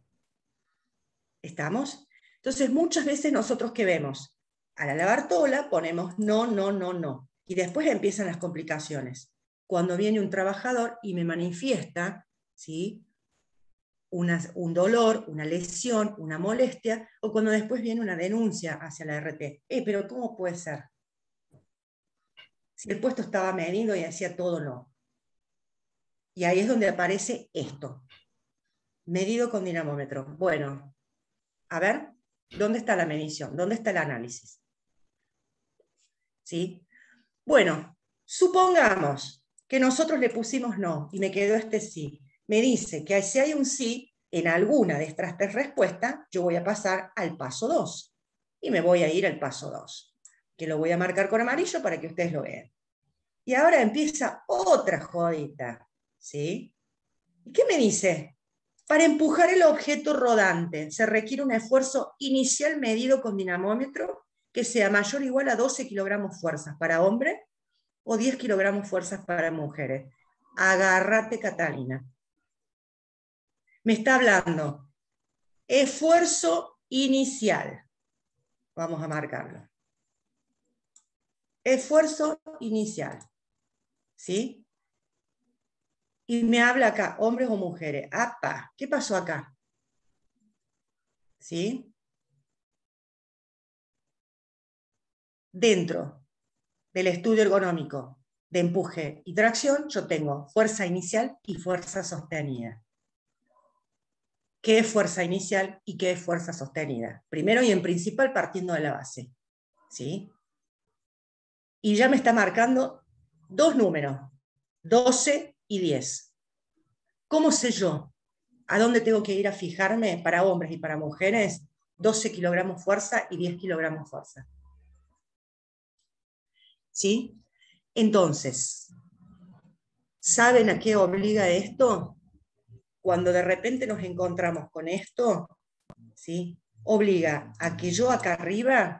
¿Estamos? Entonces, muchas veces nosotros, ¿qué vemos? A la Labartola ponemos no, no, no, no. Y después empiezan las complicaciones. Cuando viene un trabajador y me manifiesta, ¿sí? Una, un dolor, una lesión, una molestia, o cuando después viene una denuncia hacia la R T. Eh, pero ¿cómo puede ser? Si el puesto estaba medido y hacía todo no. Y ahí es donde aparece esto. Medido con dinamómetro. Bueno, a ver, ¿dónde está la medición? ¿Dónde está el análisis? ¿Sí? Bueno, supongamos que nosotros le pusimos no y me quedó este sí. Me dice que si hay un sí en alguna de estas tres respuestas, yo voy a pasar al paso dos. Y me voy a ir al paso dos, que lo voy a marcar con amarillo para que ustedes lo vean. Y ahora empieza otra jodita, ¿sí? ¿Y qué me dice? Para empujar el objeto rodante se requiere un esfuerzo inicial medido con dinamómetro que sea mayor o igual a doce kilogramos fuerzas para hombres o diez kilogramos fuerzas para mujeres. Agárrate, Catalina. Me está hablando esfuerzo inicial. Vamos a marcarlo. Esfuerzo inicial. ¿Sí? Y me habla acá, hombres o mujeres. ¡Apa! ¿Qué pasó acá? ¿Sí? dentro del estudio ergonómico de empuje y tracción, yo tengo fuerza inicial y fuerza sostenida. ¿Qué es fuerza inicial y qué es fuerza sostenida? Primero y en principal partiendo de la base, ¿sí? Y ya me está marcando dos números, doce y diez. ¿Cómo sé yo a dónde tengo que ir a fijarme para hombres y para mujeres? doce kilogramos fuerza y diez kilogramos fuerza. ¿Sí? Entonces, ¿saben a qué obliga esto? Cuando de repente nos encontramos con esto, ¿sí? Obliga a que yo acá arriba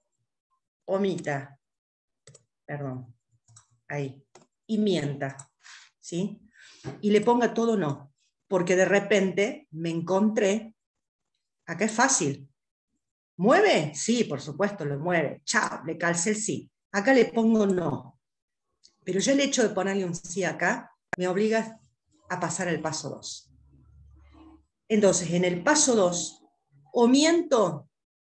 omita, perdón, ahí, y mienta, ¿sí? Y le ponga todo no, porque de repente me encontré, acá es fácil, ¿mueve? Sí, por supuesto lo mueve, chao, le calcé el sí, acá le pongo no, pero ya el hecho de ponerle un sí acá, me obliga a pasar al paso dos. Entonces, en el paso dos, o miento,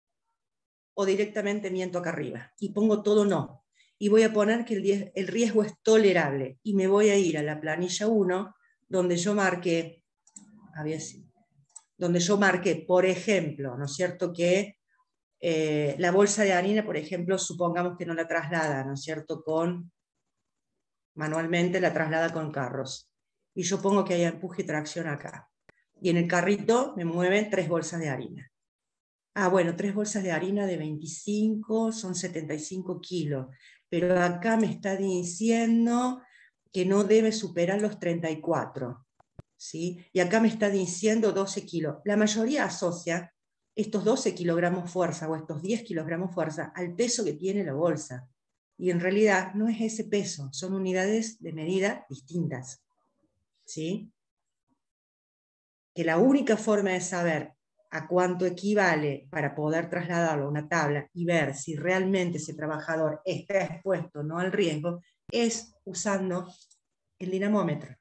o directamente miento acá arriba, y pongo todo no, y voy a poner que el, el riesgo es tolerable, y me voy a ir a la planilla uno, donde yo marqué, a ver si, donde yo marqué, por ejemplo, ¿no es cierto?, que eh, la bolsa de harina, por ejemplo, supongamos que no la traslada, ¿no es cierto?, con, manualmente la traslada con carros, y yo pongo que haya empuje y tracción acá, y en el carrito me mueven tres bolsas de harina. Ah, bueno, tres bolsas de harina de veinticinco son setenta y cinco kilos, pero acá me está diciendo que no debe superar los treinta y cuatro, ¿sí? Y acá me está diciendo doce kilos. La mayoría asocia estos doce kilogramos fuerza o estos diez kilogramos fuerza al peso que tiene la bolsa. Y en realidad no es ese peso, son unidades de medida distintas, ¿sí? Que la única forma de saber a cuánto equivale para poder trasladarlo a una tabla y ver si realmente ese trabajador está expuesto o no al riesgo, es usando el dinamómetro.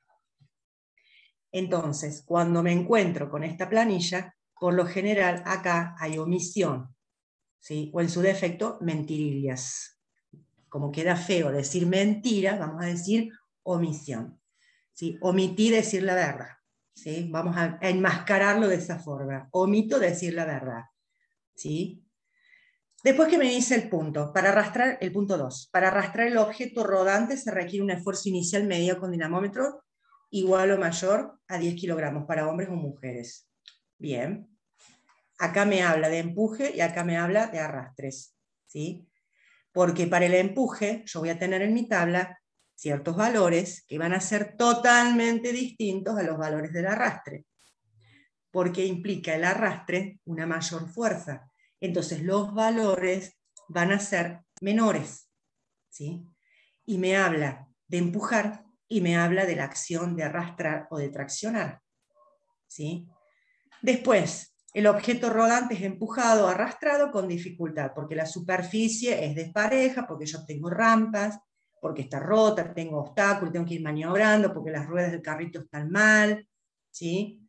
Entonces, cuando me encuentro con esta planilla, por lo general acá hay omisión, ¿sí? O en su defecto, mentirillas. Como queda feo decir mentira, vamos a decir omisión, ¿sí? Omití decir la verdad. ¿Sí? Vamos a, a enmascararlo de esa forma. Omito decir la verdad. ¿Sí? Después que me dice el punto, para arrastrar, el punto dos, para arrastrar el objeto rodante se requiere un esfuerzo inicial medido con dinamómetro igual o mayor a diez kilogramos para hombres o mujeres. Bien. Acá me habla de empuje y acá me habla de arrastres. ¿Sí? Porque para el empuje yo voy a tener en mi tabla ciertos valores que van a ser totalmente distintos a los valores del arrastre, porque implica el arrastre una mayor fuerza. Entonces los valores van a ser menores, ¿sí? Y me habla de empujar y me habla de la acción de arrastrar o de traccionar, ¿sí? Después, el objeto rodante es empujado o arrastrado con dificultad, porque la superficie es despareja, porque yo tengo rampas, porque está rota, tengo obstáculos, tengo que ir maniobrando, porque las ruedas del carrito están mal, ¿sí?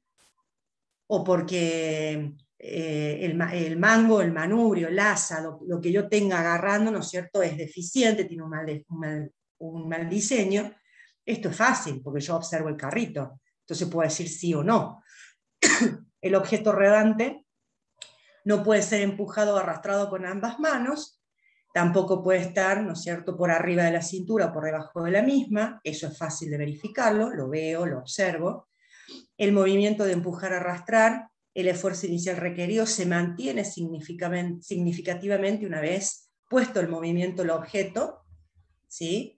O porque eh, el, el mango, el manubrio, el asa, lo, lo que yo tenga agarrando, ¿no es cierto?, es deficiente, tiene un mal, un, mal, un mal diseño. Esto es fácil, porque yo observo el carrito, entonces puedo decir sí o no. El objeto rodante no puede ser empujado o arrastrado con ambas manos, tampoco puede estar, ¿no es cierto?, por arriba de la cintura o por debajo de la misma, eso es fácil de verificarlo, lo veo, lo observo. El movimiento de empujar-arrastrar, el esfuerzo inicial requerido se mantiene significativamente una vez puesto el movimiento del objeto, ¿sí?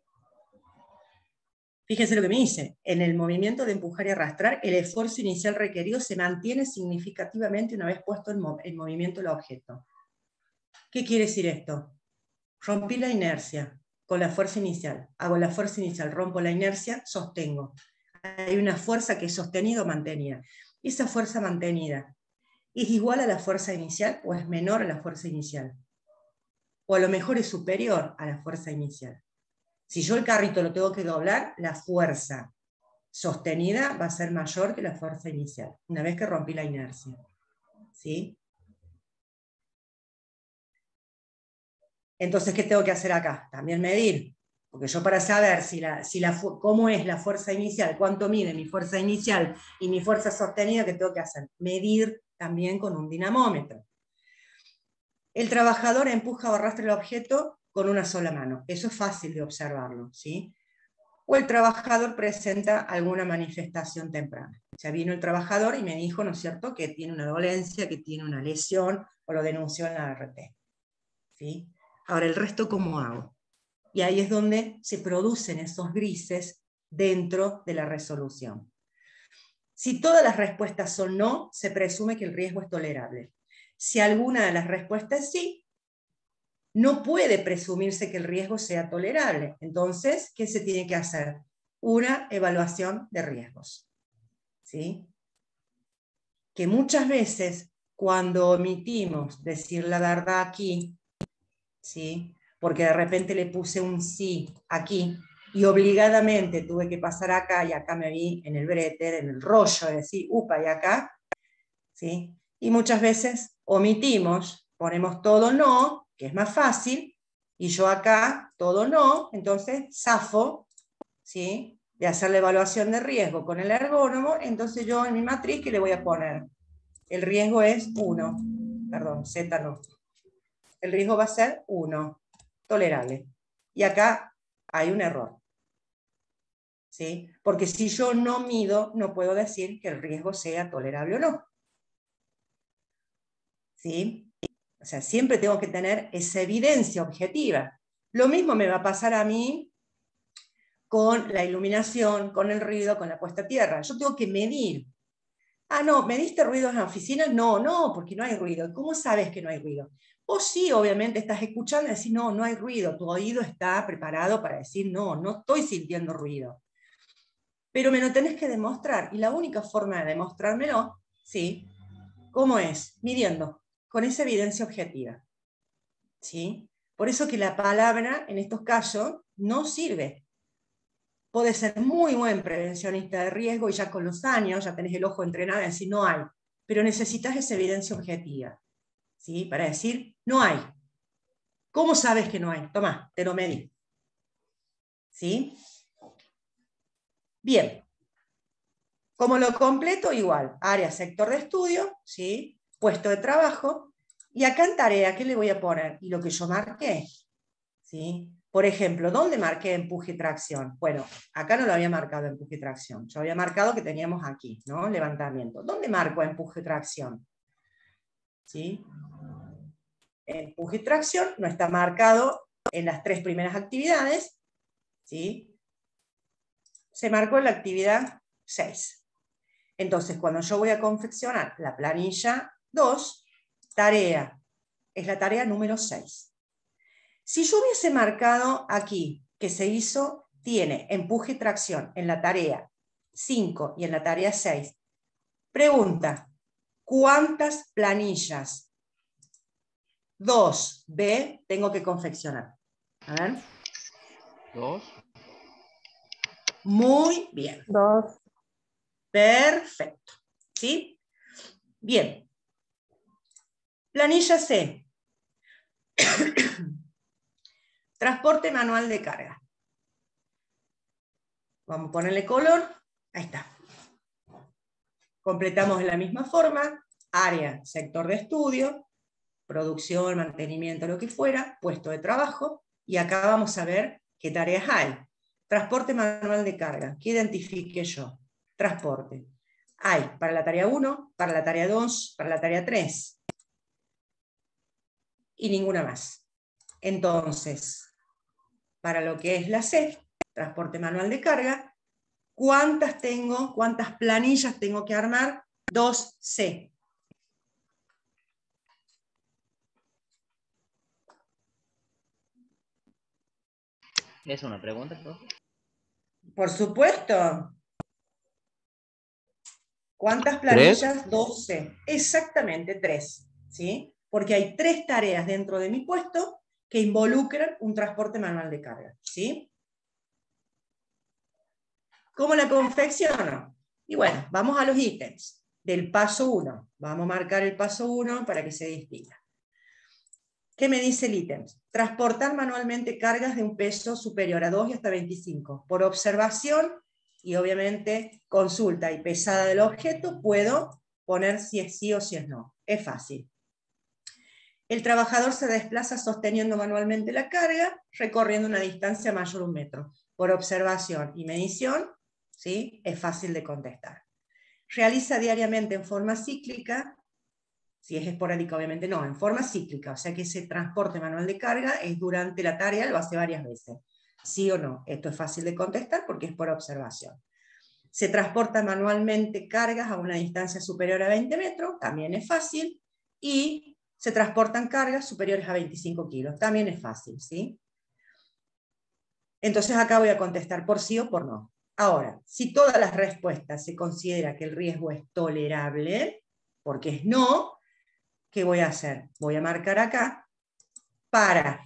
Fíjense lo que me dice, en el movimiento de empujar y arrastrar, el esfuerzo inicial requerido se mantiene significativamente una vez puesto el, mov el movimiento del objeto. ¿Qué quiere decir esto? Rompí la inercia con la fuerza inicial, hago la fuerza inicial, rompo la inercia, sostengo. Hay una fuerza que es sostenida o mantenida. Esa fuerza mantenida, ¿es igual a la fuerza inicial o es menor a la fuerza inicial? O a lo mejor es superior a la fuerza inicial. Si yo el carrito lo tengo que doblar, la fuerza sostenida va a ser mayor que la fuerza inicial, una vez que rompí la inercia. ¿Sí? Entonces, ¿qué tengo que hacer acá? También medir. Porque yo para saber si la, si la, cómo es la fuerza inicial, cuánto mide mi fuerza inicial y mi fuerza sostenida, ¿qué tengo que hacer? Medir también con un dinamómetro. El trabajador empuja o arrastra el objeto con una sola mano. Eso es fácil de observarlo, ¿sí? O el trabajador presenta alguna manifestación temprana. O sea, vino el trabajador y me dijo, ¿no es cierto?, que tiene una dolencia, que tiene una lesión, o lo denunció en la R T. ¿Sí? Ahora, ¿el resto cómo hago? Y ahí es donde se producen esos grises dentro de la resolución. Si todas las respuestas son no, se presume que el riesgo es tolerable. Si alguna de las respuestas es sí, no puede presumirse que el riesgo sea tolerable. Entonces, ¿qué se tiene que hacer? Una evaluación de riesgos. ¿Sí? Que muchas veces, cuando omitimos decir la verdad aquí, ¿sí?, porque de repente le puse un sí aquí, y obligadamente tuve que pasar acá, y acá me vi en el brete, en el rollo, de decir, upa, y acá, ¿sí? Y muchas veces omitimos, ponemos todo no, que es más fácil, y yo acá, todo no, entonces zafo, ¿sí?, de hacer la evaluación de riesgo con el ergónomo. Entonces yo en mi matriz, ¿qué le voy a poner? El riesgo es uno, perdón, Z no. El riesgo va a ser uno, tolerable. Y acá hay un error. ¿Sí? Porque si yo no mido, no puedo decir que el riesgo sea tolerable o no. ¿Sí? O sea, siempre tengo que tener esa evidencia objetiva. Lo mismo me va a pasar a mí con la iluminación, con el ruido, con la puesta a tierra. Yo tengo que medir. Ah, no, ¿mediste ruido en la oficina? No, no, porque no hay ruido. ¿Cómo sabes que no hay ruido? O sí, obviamente estás escuchando y decís, no, no hay ruido. Tu oído está preparado para decir, no, no estoy sintiendo ruido. Pero me lo tenés que demostrar. Y la única forma de demostrármelo, ¿sí?, ¿cómo es? Midiendo, con esa evidencia objetiva. ¿Sí? Por eso que la palabra, en estos casos, no sirve. Podés ser muy buen prevencionista de riesgo y ya con los años ya tenés el ojo entrenado y decir no hay, pero necesitas esa evidencia objetiva, ¿sí?, para decir no hay. ¿Cómo sabes que no hay? Tomá, te lo medí. ¿Sí? Bien. Como lo completo, igual, área, sector de estudio, ¿sí?, puesto de trabajo, y acá en tarea, ¿qué le voy a poner? Y lo que yo marqué, ¿sí? Por ejemplo, ¿dónde marqué empuje y tracción? Bueno, acá no lo había marcado empuje y tracción, yo había marcado que teníamos aquí, ¿no?, levantamiento. ¿Dónde marco empuje y tracción? ¿Sí? Empuje y tracción no está marcado en las tres primeras actividades, ¿sí? Se marcó en la actividad seis. Entonces, cuando yo voy a confeccionar la planilla dos, tarea, es la tarea número seis. Si yo hubiese marcado aquí que se hizo, tiene empuje y tracción en la tarea cinco y en la tarea seis. Pregunta, ¿cuántas planillas dos B tengo que confeccionar? A ver. Dos. Muy bien. Dos. Perfecto. ¿Sí? Bien. Planilla C. Transporte manual de carga. Vamos a ponerle color. Ahí está. Completamos de la misma forma. Área, sector de estudio, producción, mantenimiento, lo que fuera, puesto de trabajo. Y acá vamos a ver qué tareas hay. Transporte manual de carga. ¿Qué identifique yo? Transporte. Hay para la tarea uno, para la tarea dos, para la tarea tres. Y ninguna más. Entonces, para lo que es la C, transporte manual de carga, ¿cuántas tengo, cuántas planillas tengo que armar? dos C. ¿Es una pregunta, profe? Por supuesto. ¿Cuántas ¿Tres? planillas? dos C. Exactamente, tres. ¿Sí? Porque hay tres tareas dentro de mi puesto que involucran un transporte manual de carga. ¿Sí? ¿Cómo la confecciono? Y bueno, vamos a los ítems del paso uno. Vamos a marcar el paso uno para que se distinga. ¿Qué me dice el ítem? Transportar manualmente cargas de un peso superior a dos y hasta veinticinco. Por observación y obviamente consulta y pesada del objeto, puedo poner si es sí o si es no. Es fácil. El trabajador se desplaza sosteniendo manualmente la carga, recorriendo una distancia mayor a un metro. Por observación y medición, ¿sí? Es fácil de contestar. Realiza diariamente en forma cíclica. Si es esporádica, obviamente no, en forma cíclica, o sea que ese transporte manual de carga es durante la tarea, lo hace varias veces. ¿Sí o no? Esto es fácil de contestar porque es por observación. Se transportan manualmente cargas a una distancia superior a veinte metros, también es fácil, y se transportan cargas superiores a veinticinco kilos, también es fácil, ¿sí? Entonces acá voy a contestar por sí o por no. Ahora, si todas las respuestas se considera que el riesgo es tolerable, porque es no, ¿qué voy a hacer? Voy a marcar acá, para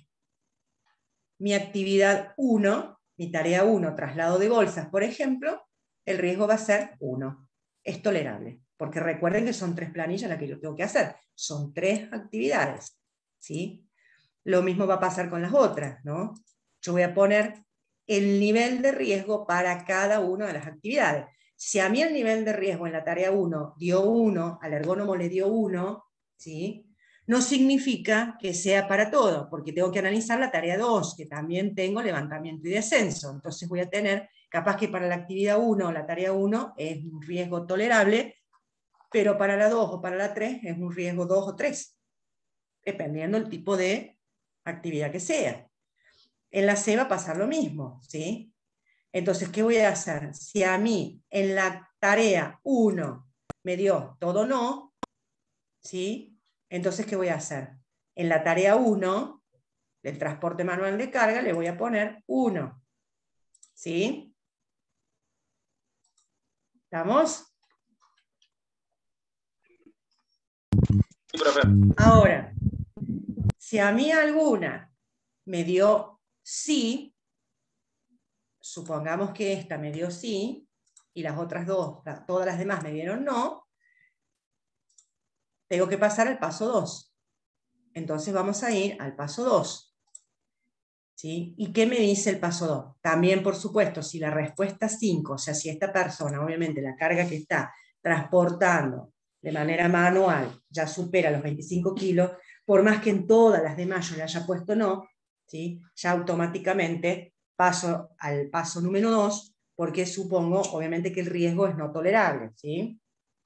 mi actividad uno, mi tarea uno, traslado de bolsas, por ejemplo, el riesgo va a ser uno. Es tolerable, porque recuerden que son tres planillas las que yo tengo que hacer. Son tres actividades, ¿sí? Lo mismo va a pasar con las otras, ¿no? Yo voy a poner el nivel de riesgo para cada una de las actividades. Si a mí el nivel de riesgo en la tarea uno dio uno, al ergónomo le dio uno, ¿sí? No significa que sea para todo, porque tengo que analizar la tarea dos, que también tengo levantamiento y descenso. Entonces voy a tener, capaz que para la actividad uno, la tarea uno, es un riesgo tolerable, pero para la dos o para la tres es un riesgo dos o tres, dependiendo del tipo de actividad que sea. En la C va a pasar lo mismo, ¿sí? Entonces, ¿qué voy a hacer? Si a mí en la tarea uno me dio todo no, ¿sí? Entonces, ¿qué voy a hacer? En la tarea uno, del transporte manual de carga, le voy a poner uno. ¿Sí? ¿Estamos? Ahora, si a mí alguna me dio sí, supongamos que esta me dio sí, y las otras dos, todas las demás me dieron no, tengo que pasar al paso dos. Entonces vamos a ir al paso dos. ¿Sí? ¿Y qué me dice el paso dos? También, por supuesto, si la respuesta cinco, o sea, si esta persona, obviamente, la carga que está transportando de manera manual ya supera los veinticinco kilos, por más que en todas las demás yo le haya puesto no, ¿sí? Ya automáticamente paso al paso número dos, porque supongo, obviamente, que el riesgo es no tolerable, ¿sí?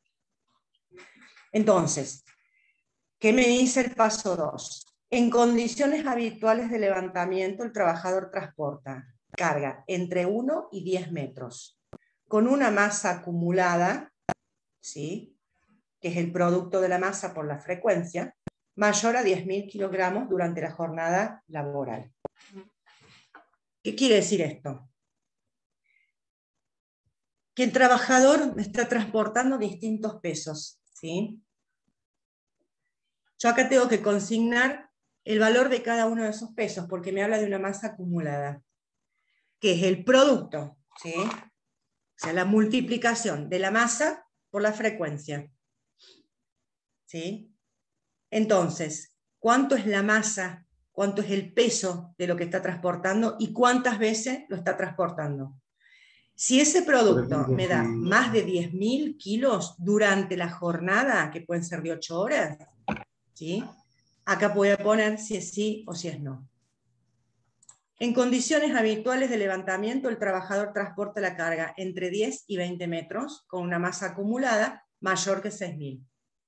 Entonces, ¿qué me dice el paso dos? En condiciones habituales de levantamiento, el trabajador transporta carga entre uno y diez metros, con una masa acumulada, ¿sí? Que es el producto de la masa por la frecuencia, mayor a diez mil kilogramos durante la jornada laboral. ¿Qué quiere decir esto? Que el trabajador está transportando distintos pesos, ¿sí? Yo acá tengo que consignar el valor de cada uno de esos pesos, porque me habla de una masa acumulada, que es el producto, ¿sí? O sea, la multiplicación de la masa por la frecuencia, ¿sí? Entonces, ¿cuánto es la masa? ¿Cuánto es el peso de lo que está transportando? ¿Y cuántas veces lo está transportando? Si ese producto me da más de diez mil kilos durante la jornada, que pueden ser de ocho horas, ¿sí? Acá voy a poner si es sí o si es no. En condiciones habituales de levantamiento, el trabajador transporta la carga entre diez y veinte metros con una masa acumulada mayor que seis mil.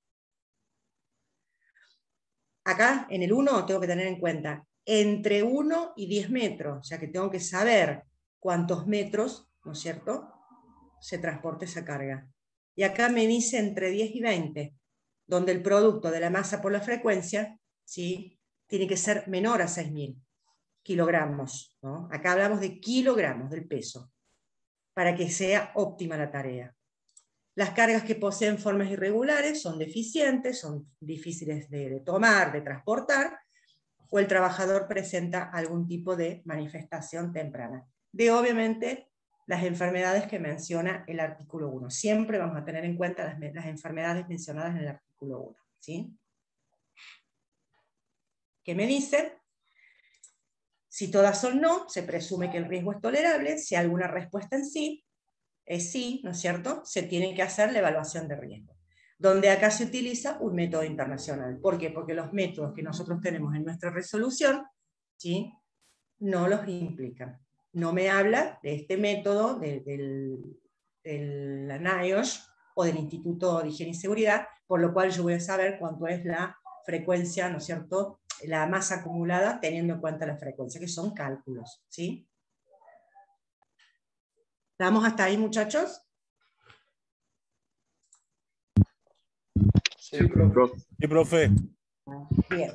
Acá, en el uno, tengo que tener en cuenta entre uno y diez metros, o sea que tengo que saber cuántos metros, ¿no es cierto?, se transporta esa carga. Y acá me dice entre diez y veinte, donde el producto de la masa por la frecuencia, ¿sí?, tiene que ser menor a seis mil kilogramos, ¿no? Acá hablamos de kilogramos del peso, para que sea óptima la tarea. Las cargas que poseen formas irregulares son deficientes, son difíciles de, de tomar, de transportar, o el trabajador presenta algún tipo de manifestación temprana. De, obviamente, las enfermedades que menciona el artículo uno. Siempre vamos a tener en cuenta las, las enfermedades mencionadas en el artículo uno, ¿sí? que me dice, si todas son no, se presume que el riesgo es tolerable. Si alguna respuesta en sí es sí, ¿no es cierto?, se tiene que hacer la evaluación de riesgo, donde acá se utiliza un método internacional. ¿Por qué? Porque los métodos que nosotros tenemos en nuestra resolución, ¿sí?, no los implican. No me habla de este método de, del, de la NIOSH o del Instituto de Higiene y Seguridad, por lo cual yo voy a saber cuánto es la frecuencia, ¿no es cierto?, la masa acumulada teniendo en cuenta la frecuencia, que son cálculos, ¿sí? ¿Estamos hasta ahí, muchachos? Sí, profe. Sí, profe. Bien.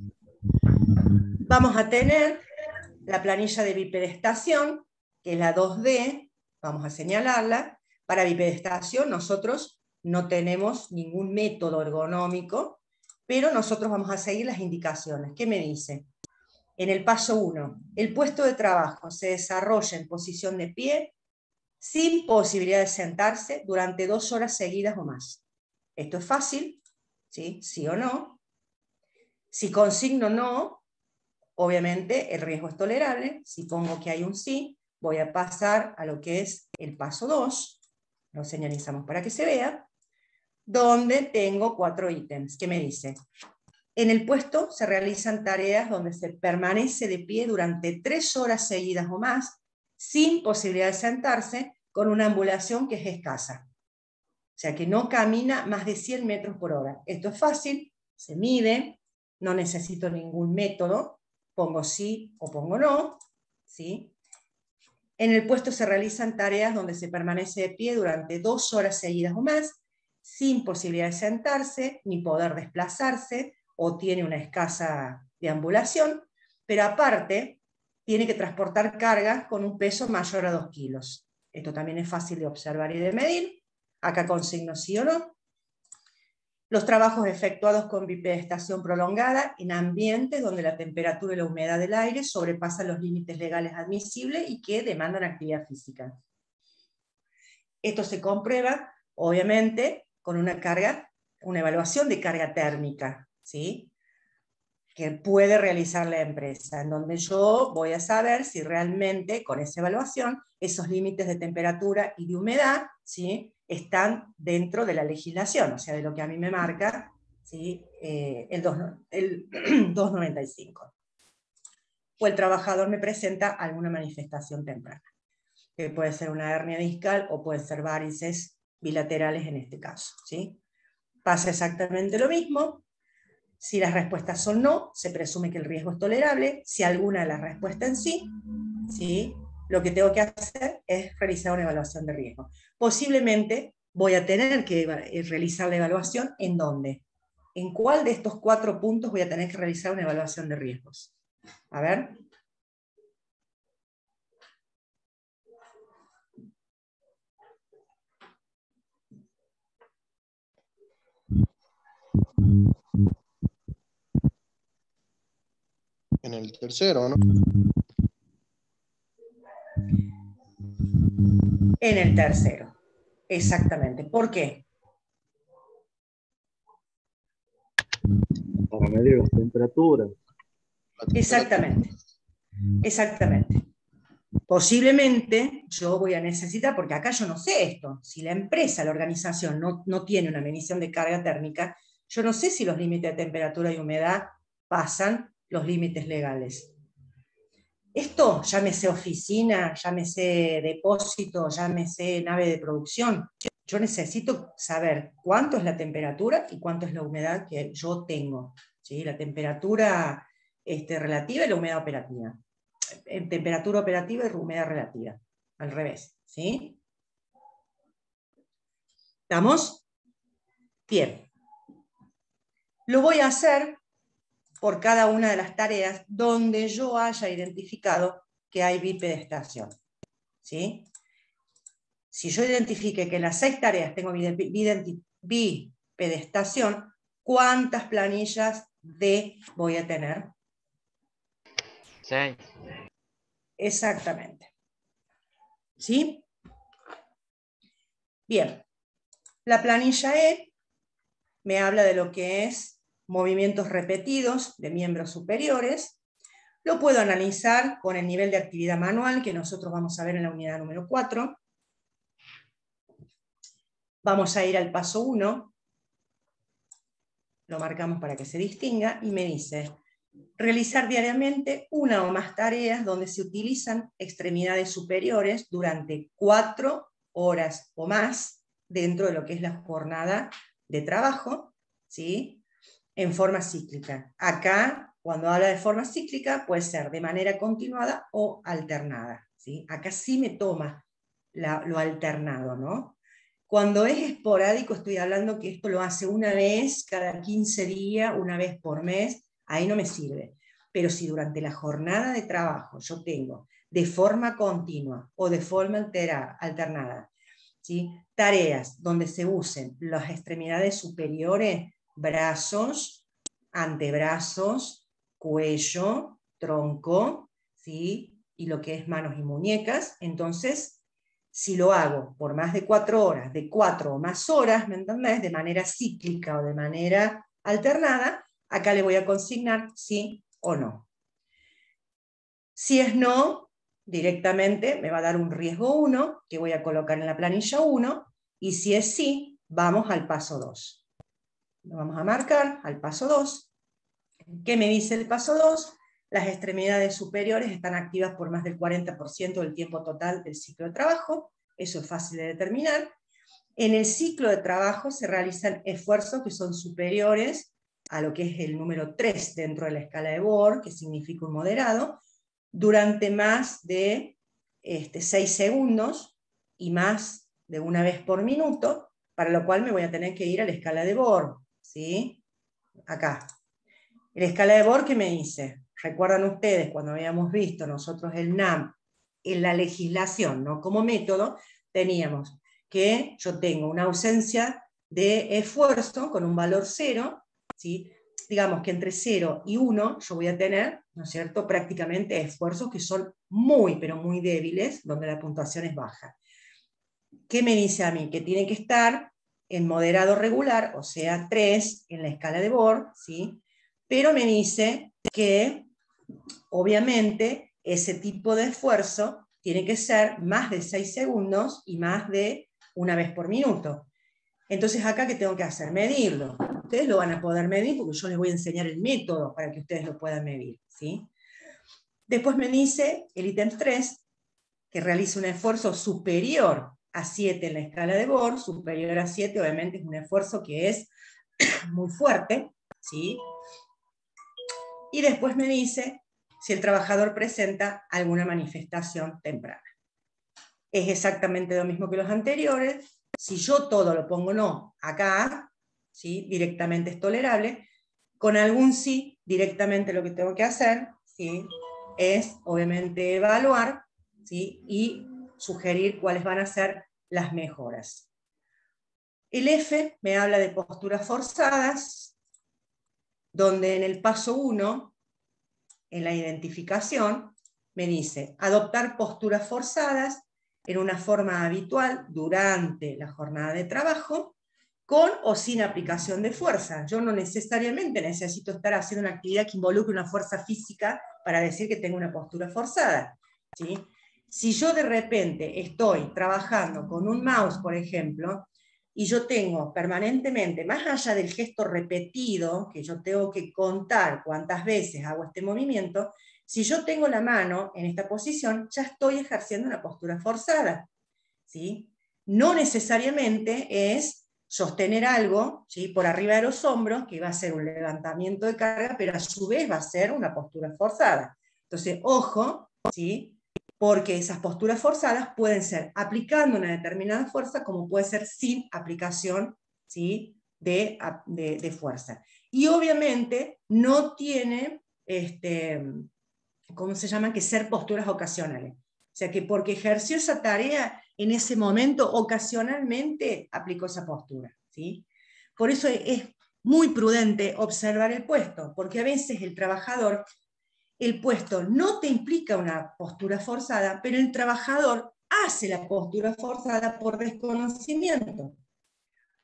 Vamos a tener la planilla de bipedestación, que es la dos D, vamos a señalarla. Para bipedestación nosotros no tenemos ningún método ergonómico, pero nosotros vamos a seguir las indicaciones. ¿Qué me dice? En el paso uno, el puesto de trabajo se desarrolla en posición de pie, sin posibilidad de sentarse durante dos horas seguidas o más. Esto es fácil, ¿sí? Sí o no. Si consigno no, obviamente el riesgo es tolerable. Si pongo que hay un sí, voy a pasar a lo que es el paso dos, lo señalizamos para que se vea, donde tengo cuatro ítems. ¿Qué me dice? En el puesto se realizan tareas donde se permanece de pie durante tres horas seguidas o más, sin posibilidad de sentarse, con una ambulación que es escasa. O sea que no camina más de cien metros por hora. Esto es fácil, se mide, no necesito ningún método, pongo sí o pongo no, ¿sí? En el puesto se realizan tareas donde se permanece de pie durante dos horas seguidas o más, sin posibilidad de sentarse, ni poder desplazarse, o tiene una escasa deambulación, pero aparte tiene que transportar cargas con un peso mayor a dos kilos. Esto también es fácil de observar y de medir. Acá consigno sí o no. Los trabajos efectuados con bipedestación prolongada en ambientes donde la temperatura y la humedad del aire sobrepasan los límites legales admisibles y que demandan actividad física. Esto se comprueba, obviamente, con una carga, una evaluación de carga térmica, ¿sí?, que puede realizar la empresa, en donde yo voy a saber si realmente con esa evaluación esos límites de temperatura y de humedad, ¿sí?, están dentro de la legislación, o sea, de lo que a mí me marca, ¿sí?, eh, el, el doscientos noventa y cinco. O el trabajador me presenta alguna manifestación temprana, que puede ser una hernia discal o pueden ser varices bilaterales en este caso, ¿sí? Pasa exactamente lo mismo. Si las respuestas son no, se presume que el riesgo es tolerable. Si alguna de las respuestas en sí, ¿sí?, lo que tengo que hacer es realizar una evaluación de riesgo. Posiblemente voy a tener que realizar la evaluación ¿en dónde? ¿En cuál de estos cuatro puntos voy a tener que realizar una evaluación de riesgos? A ver. En el tercero, ¿no? En el tercero, exactamente. ¿Por qué? Para medir las temperaturas. Exactamente, exactamente. Posiblemente yo voy a necesitar, porque acá yo no sé esto, si la empresa, la organización no, no tiene una medición de carga térmica, yo no sé si los límites de temperatura y humedad pasan los límites legales. Esto, llámese oficina, llámese depósito, llámese nave de producción, yo necesito saber cuánto es la temperatura y cuánto es la humedad que yo tengo, ¿sí? La temperatura este, relativa y la humedad operativa. En temperatura operativa y humedad relativa, al revés, ¿sí? ¿Estamos? Bien. Lo voy a hacer por cada una de las tareas donde yo haya identificado que hay bipedestación, ¿sí? Si yo identifique que en las seis tareas tengo bipedestación, ¿cuántas planillas D voy a tener? Seis. Exactamente. ¿Sí? Bien. La planilla E me habla de lo que es movimientos repetidos de miembros superiores. Lo puedo analizar con el nivel de actividad manual, que nosotros vamos a ver en la unidad número cuatro. Vamos a ir al paso uno. Lo marcamos para que se distinga, y me dice, realizar diariamente una o más tareas donde se utilizan extremidades superiores durante cuatro horas o más dentro de lo que es la jornada de trabajo, ¿sí? En forma cíclica. Acá, cuando habla de forma cíclica, puede ser de manera continuada o alternada, ¿sí? Acá sí me toma la, lo alternado, ¿no? Cuando es esporádico, estoy hablando que esto lo hace una vez cada quince días, una vez por mes, ahí no me sirve. Pero si durante la jornada de trabajo yo tengo de forma continua o de forma altera, alternada, ¿sí? Tareas donde se usen las extremidades superiores, brazos, antebrazos, cuello, tronco, ¿sí? Y lo que es manos y muñecas, entonces, si lo hago por más de cuatro horas, de cuatro o más horas, ¿me entendés? De manera cíclica o de manera alternada, acá le voy a consignar sí o no. Si es no, directamente me va a dar un riesgo uno, que voy a colocar en la planilla uno, y si es sí, vamos al paso dos. Lo vamos a marcar al paso dos. ¿Qué me dice el paso dos? Las extremidades superiores están activas por más del cuarenta por ciento del tiempo total del ciclo de trabajo. Eso es fácil de determinar. En el ciclo de trabajo se realizan esfuerzos que son superiores a lo que es el número tres dentro de la escala de Bohr, que significa un moderado, durante más de este, seis segundos y más de una vez por minuto, para lo cual me voy a tener que ir a la escala de Bohr, ¿sí? Acá. La escala de Bohr, ¿qué me dice? Recuerdan ustedes cuando habíamos visto nosotros el N A M en la legislación, ¿no? Como método, teníamos que yo tengo una ausencia de esfuerzo con un valor cero, ¿sí? Digamos que entre cero y uno yo voy a tener, ¿no es cierto?, prácticamente esfuerzos que son muy, pero muy débiles, donde la puntuación es baja. ¿Qué me dice a mí? Que tiene que estar en moderado regular, o sea, tres en la escala de Bohr, ¿sí? Pero me dice que, obviamente, ese tipo de esfuerzo tiene que ser más de seis segundos y más de una vez por minuto. Entonces, acá, ¿qué tengo que hacer? Medirlo. Ustedes lo van a poder medir porque yo les voy a enseñar el método para que ustedes lo puedan medir, ¿sí? Después me dice el ítem tres, que realice un esfuerzo superior a siete en la escala de Bohr. Superior a siete, obviamente, es un esfuerzo que es muy fuerte, ¿sí? Y después me dice si el trabajador presenta alguna manifestación temprana. Es exactamente lo mismo que los anteriores. Si yo todo lo pongo no acá, ¿sí?, directamente es tolerable. Con algún sí, directamente lo que tengo que hacer, ¿sí?, es obviamente evaluar, ¿sí?, y sugerir cuáles van a ser las mejoras. El F me habla de posturas forzadas, donde en el paso uno, en la identificación, me dice adoptar posturas forzadas en una forma habitual durante la jornada de trabajo, con o sin aplicación de fuerza. Yo no necesariamente necesito estar haciendo una actividad que involucre una fuerza física para decir que tengo una postura forzada, ¿sí? Si yo de repente estoy trabajando con un mouse, por ejemplo, y yo tengo permanentemente, más allá del gesto repetido, que yo tengo que contar cuántas veces hago este movimiento, si yo tengo la mano en esta posición, ya estoy ejerciendo una postura forzada, ¿sí? No necesariamente es sostener algo, ¿sí?, por arriba de los hombros, que va a ser un levantamiento de carga, pero a su vez va a ser una postura forzada. Entonces, ojo, ¿sí?, porque esas posturas forzadas pueden ser aplicando una determinada fuerza, como puede ser sin aplicación, ¿sí?, de, de, de fuerza. Y obviamente no tiene, este, ¿cómo se llaman?, que ser posturas ocasionales. O sea que porque ejerció esa tarea en ese momento, ocasionalmente aplicó esa postura, ¿sí? Por eso es muy prudente observar el puesto, porque a veces el trabajador, el puesto no te implica una postura forzada, pero el trabajador hace la postura forzada por desconocimiento.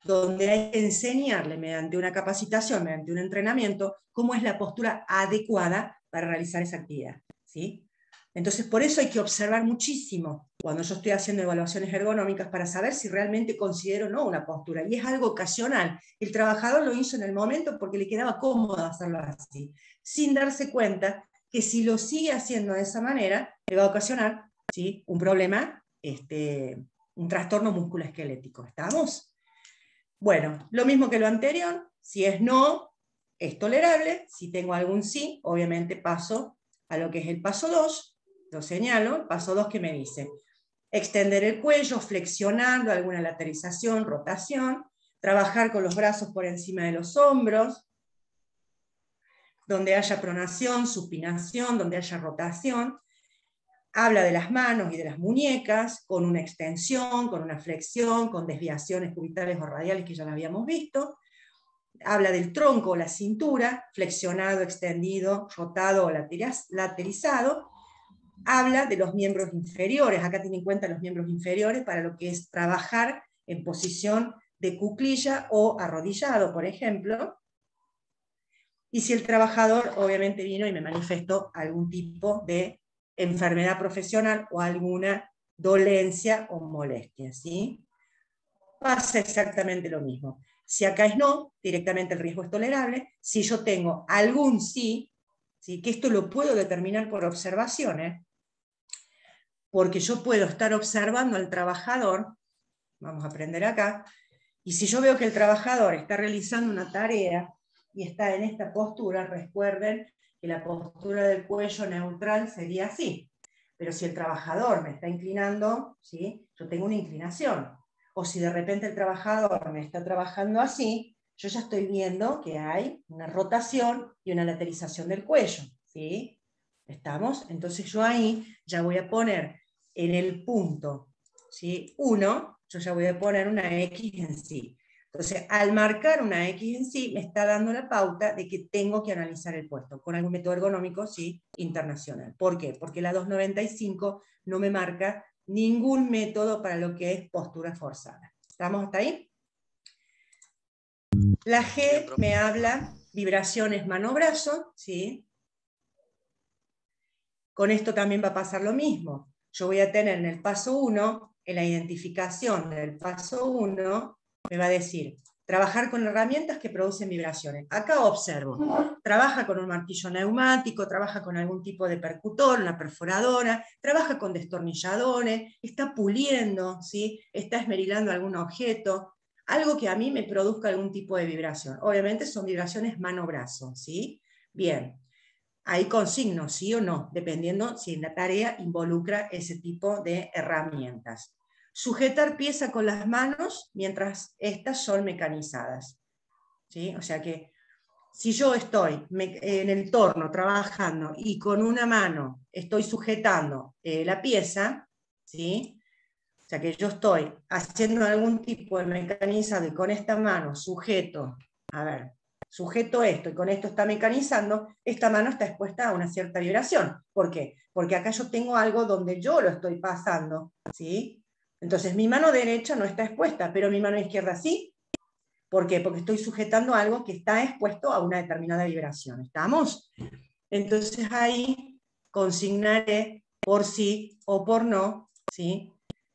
donde hay que enseñarle mediante una capacitación, mediante un entrenamiento, cómo es la postura adecuada para realizar esa actividad, ¿sí? Entonces, por eso hay que observar muchísimo cuando yo estoy haciendo evaluaciones ergonómicas para saber si realmente considero o no una postura. Y es algo ocasional. El trabajador lo hizo en el momento porque le quedaba cómodo hacerlo así, sin darse cuenta que si lo sigue haciendo de esa manera, le va a ocasionar, ¿sí?, un problema, este, un trastorno musculoesquelético. ¿Estamos? Bueno, lo mismo que lo anterior. Si es no, es tolerable. Si tengo algún sí, obviamente paso a lo que es el paso dos. Lo señalo, paso dos que me dice, extender el cuello, flexionando, alguna lateralización, rotación, trabajar con los brazos por encima de los hombros, donde haya pronación, supinación, donde haya rotación. Habla de las manos y de las muñecas, con una extensión, con una flexión, con desviaciones cubitales o radiales que ya lo habíamos visto. Habla del tronco o la cintura, flexionado, extendido, rotado o laterizado. Habla de los miembros inferiores, acá tiene en cuenta los miembros inferiores para lo que es trabajar en posición de cuclilla o arrodillado, por ejemplo. Y si el trabajador obviamente vino y me manifestó algún tipo de enfermedad profesional o alguna dolencia o molestia, ¿sí? Pasa exactamente lo mismo. Si acá es no, directamente el riesgo es tolerable. Si yo tengo algún sí, ¿sí?, que esto lo puedo determinar por observaciones, porque yo puedo estar observando al trabajador, vamos a aprender acá, y si yo veo que el trabajador está realizando una tarea y está en esta postura, recuerden que la postura del cuello neutral sería así, pero si el trabajador me está inclinando, ¿sí?, yo tengo una inclinación, o si de repente el trabajador me está trabajando así, yo ya estoy viendo que hay una rotación y una lateralización del cuello, ¿sí? ¿Estamos? Entonces yo ahí ya voy a poner en el punto, ¿sí?, uno, yo ya voy a poner una X en sí. Entonces, al marcar una X en sí, me está dando la pauta de que tengo que analizar el puesto, con algún método ergonómico, sí, internacional. ¿Por qué? Porque la doscientos noventa y cinco no me marca ningún método para lo que es postura forzada. ¿Estamos hasta ahí? La G me habla vibraciones mano-brazo, ¿sí? Con esto también va a pasar lo mismo. Yo voy a tener en el paso uno, en la identificación del paso uno, me va a decir, trabajar con herramientas que producen vibraciones. Acá observo, trabaja con un martillo neumático, trabaja con algún tipo de percutor, una perforadora, trabaja con destornilladores, está puliendo, ¿sí?, está esmerilando algún objeto, algo que a mí me produzca algún tipo de vibración. Obviamente son vibraciones mano-brazo, ¿sí? Bien. Ahí consigno sí o no, dependiendo si la tarea involucra ese tipo de herramientas. Sujetar pieza con las manos mientras estas son mecanizadas, ¿sí? O sea que si yo estoy en el torno trabajando y con una mano estoy sujetando eh, la pieza, ¿sí?, o sea que yo estoy haciendo algún tipo de mecanizado y con esta mano sujeto, a ver, sujeto esto y con esto está mecanizando, esta mano está expuesta a una cierta vibración. ¿Por qué? Porque acá yo tengo algo donde yo lo estoy pasando, ¿sí? Entonces mi mano derecha no está expuesta, pero mi mano izquierda sí. ¿Por qué? Porque estoy sujetando algo que está expuesto a una determinada vibración. ¿Estamos? Entonces ahí consignaré por sí o por no, ¿sí?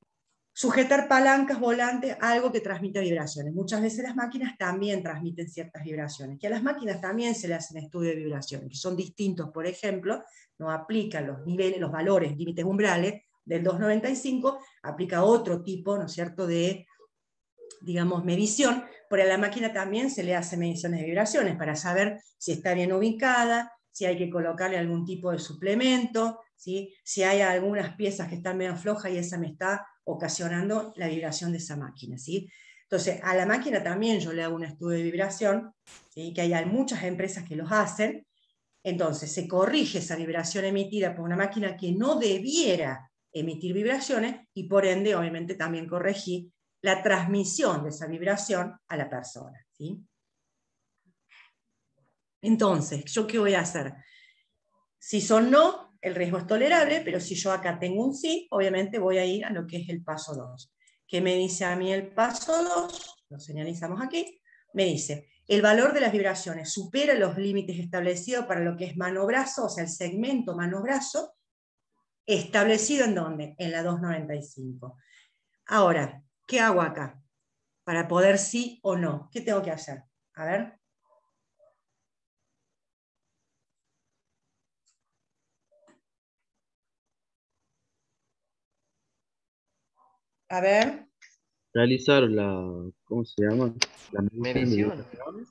Sujetar palancas, volantes, algo que transmite vibraciones. Muchas veces las máquinas también transmiten ciertas vibraciones, que a las máquinas también se le hacen estudios de vibraciones, que son distintos. Por ejemplo, no aplican los niveles, los valores, límites umbrales del doscientos noventa y cinco, aplica otro tipo, ¿no es cierto?, de, digamos, medición, pero a la máquina también se le hace mediciones de vibraciones para saber si está bien ubicada, si hay que colocarle algún tipo de suplemento, ¿sí?, si hay algunas piezas que están medio flojas y esa me está ocasionando la vibración de esa máquina, ¿sí? Entonces, a la máquina también yo le hago un estudio de vibración, ¿sí?, que hay muchas empresas que los hacen. Entonces, se corrige esa vibración emitida por una máquina que no debiera emitir vibraciones y por ende, obviamente, también corregí la transmisión de esa vibración a la persona, ¿sí? Entonces, ¿yo qué voy a hacer? Si son no, el riesgo es tolerable, pero si yo acá tengo un sí, obviamente voy a ir a lo que es el paso dos. ¿Qué me dice a mí el paso dos? lo señalizamos aquí, me dice, el valor de las vibraciones supera los límites establecidos para lo que es mano-brazo, o sea, el segmento mano-brazo, establecido en dónde? En la doscientos noventa y cinco. Ahora, ¿qué hago acá? Para poder sí o no. ¿Qué tengo que hacer? A ver. A ver. Realizar la, ¿cómo se llama? La medición de Medición. vibraciones.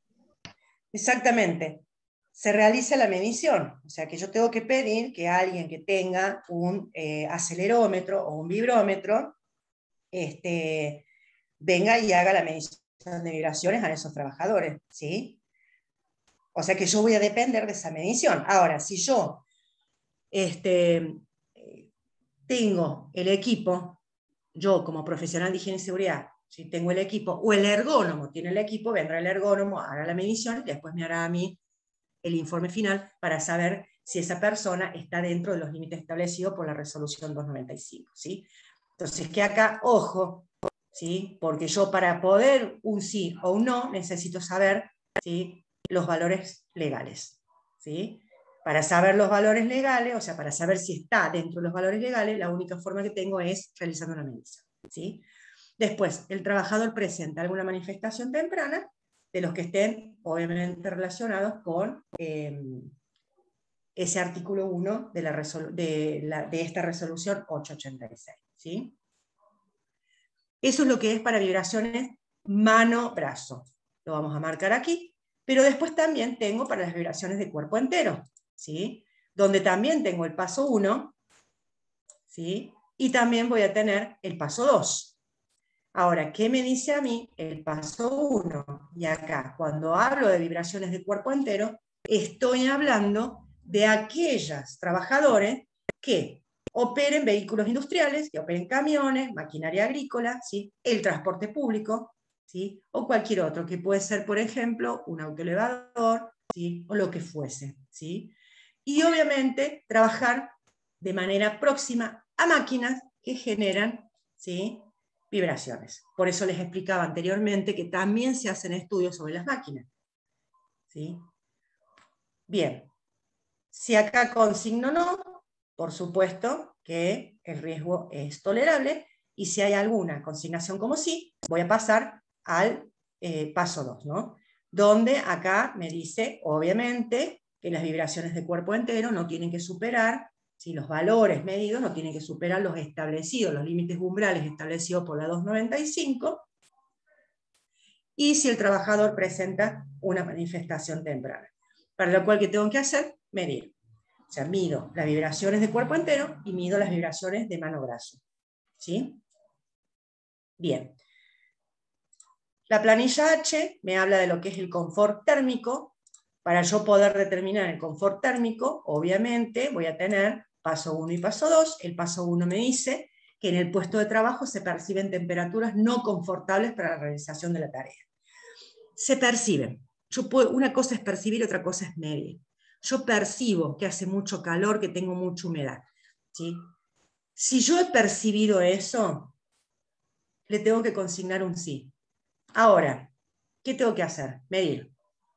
Exactamente. Se realiza la medición. O sea que yo tengo que pedir que alguien que tenga un eh, acelerómetro o un vibrómetro este, venga y haga la medición de vibraciones a esos trabajadores, ¿sí? O sea que yo voy a depender de esa medición. Ahora, si yo este, tengo el equipo, yo como profesional de higiene y seguridad, si tengo el equipo, o el ergónomo tiene el equipo, vendrá el ergónomo, hará la medición y después me hará a mí el informe final para saber si esa persona está dentro de los límites establecidos por la resolución doscientos noventa y cinco, ¿sí? Entonces, que acá, ojo, ¿sí? Porque yo para poder un sí o un no necesito saber, ¿sí?, los valores legales, ¿sí? Para saber los valores legales, o sea, para saber si está dentro de los valores legales, la única forma que tengo es realizando una medición, ¿sí? Después, el trabajador presenta alguna manifestación temprana de los que estén, obviamente, relacionados con eh, ese artículo uno de, la de, la, de esta resolución ochocientos ochenta y seis, ¿sí? Eso es lo que es para vibraciones mano-brazo. Lo vamos a marcar aquí, pero después también tengo para las vibraciones de cuerpo entero, ¿sí? Donde también tengo el paso uno, ¿sí? Y también voy a tener el paso dos. Ahora, ¿qué me dice a mí el paso uno? Y acá, cuando hablo de vibraciones de cuerpo entero, estoy hablando de aquellos trabajadores que operen vehículos industriales, que operen camiones, maquinaria agrícola, ¿sí?, el transporte público, ¿sí?, o cualquier otro, que puede ser, por ejemplo, un autoelevador, ¿sí?, o lo que fuese, ¿sí? Y obviamente trabajar de manera próxima a máquinas que generan, ¿sí?, vibraciones. Por eso les explicaba anteriormente que también se hacen estudios sobre las máquinas, ¿sí? Bien, si acá consigno no, por supuesto que el riesgo es tolerable, y si hay alguna consignación como sí, voy a pasar al eh, paso dos, ¿no? Donde acá me dice, obviamente, que las vibraciones de cuerpo entero no tienen que superar, si los valores medidos no tienen que superar los establecidos, los límites umbrales establecidos por la doscientos noventa y cinco, y si el trabajador presenta una manifestación temprana. Para lo cual, ¿qué tengo que hacer? Medir. O sea, mido las vibraciones de cuerpo entero y mido las vibraciones de mano-brazo. ¿Sí? Bien. La planilla H me habla de lo que es el confort térmico. Para yo poder determinar el confort térmico, obviamente voy a tener paso uno y paso dos. El paso uno me dice que en el puesto de trabajo se perciben temperaturas no confortables para la realización de la tarea. Se perciben. Yo puedo, una cosa es percibir, otra cosa es medir. Yo percibo que hace mucho calor, que tengo mucha humedad, ¿sí? Si yo he percibido eso, le tengo que consignar un sí. Ahora, ¿qué tengo que hacer? Medir.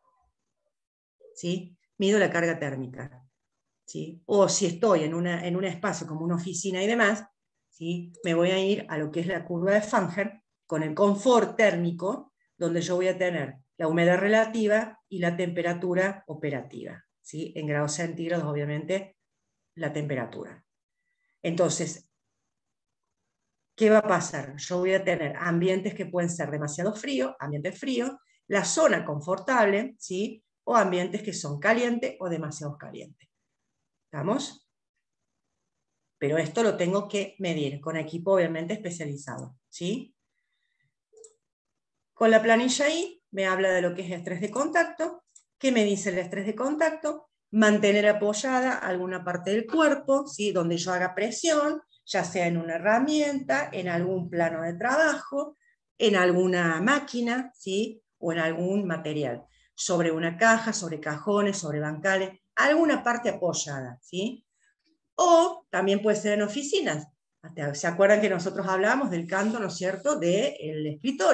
¿Sí? Mido la carga térmica. ¿Sí? O si estoy en, una, en un espacio como una oficina y demás, ¿sí?, me voy a ir a lo que es la curva de Fahrenheit con el confort térmico, donde yo voy a tener la humedad relativa y la temperatura operativa, ¿sí?, en grados centígrados, obviamente, la temperatura. Entonces, ¿qué va a pasar? Yo voy a tener ambientes que pueden ser demasiado fríos, ambientes fríos, la zona confortable, ¿sí?, o ambientes que son calientes o demasiado calientes. ¿Estamos? Pero esto lo tengo que medir con equipo obviamente especializado, ¿sí? Con la planilla I me habla de lo que es estrés de contacto. ¿Qué me dice el estrés de contacto? Mantener apoyada alguna parte del cuerpo, ¿sí?, donde yo haga presión, ya sea en una herramienta, en algún plano de trabajo, en alguna máquina, ¿sí?, o en algún material, sobre una caja, sobre cajones, sobre bancales, alguna parte apoyada, ¿sí? O también puede ser en oficinas. ¿Se acuerdan que nosotros hablábamos del canto, ¿no es cierto?, del escritorio?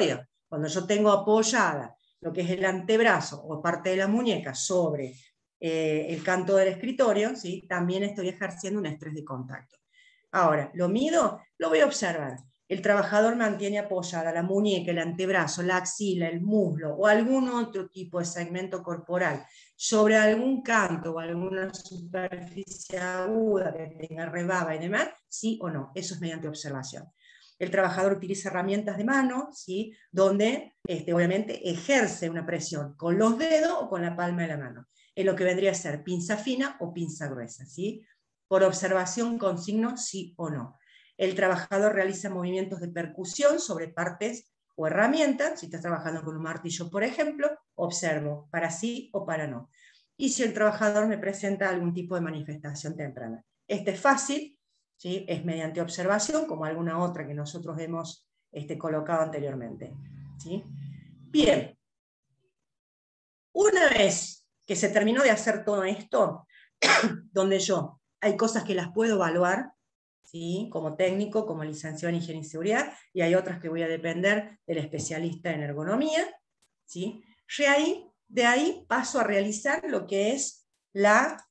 Cuando yo tengo apoyada lo que es el antebrazo o parte de la muñeca sobre eh, el canto del escritorio, ¿sí? También estoy ejerciendo un estrés de contacto. Ahora, ¿lo mido? Lo voy a observar. El trabajador mantiene apoyada la muñeca, el antebrazo, la axila, el muslo o algún otro tipo de segmento corporal sobre algún canto o alguna superficie aguda que tenga rebaba y demás, sí o no. Eso es mediante observación. El trabajador utiliza herramientas de mano, ¿sí? Donde este, obviamente ejerce una presión con los dedos o con la palma de la mano, en lo que vendría a ser pinza fina o pinza gruesa, ¿sí? Por observación con signo sí o no. El trabajador realiza movimientos de percusión sobre partes o herramientas. Si estás trabajando con un martillo, por ejemplo, observo para sí o para no. Y si el trabajador me presenta algún tipo de manifestación temprana. Este es fácil, ¿sí? Es mediante observación, como alguna otra que nosotros hemos este, colocado anteriormente, ¿sí? Bien. Una vez que se terminó de hacer todo esto, donde yo hay cosas que las puedo evaluar, ¿sí? Como técnico, como licenciado en Higiene y Seguridad, y hay otras que voy a depender del especialista en ergonomía, ¿sí? De ahí, de ahí paso a realizar lo que es la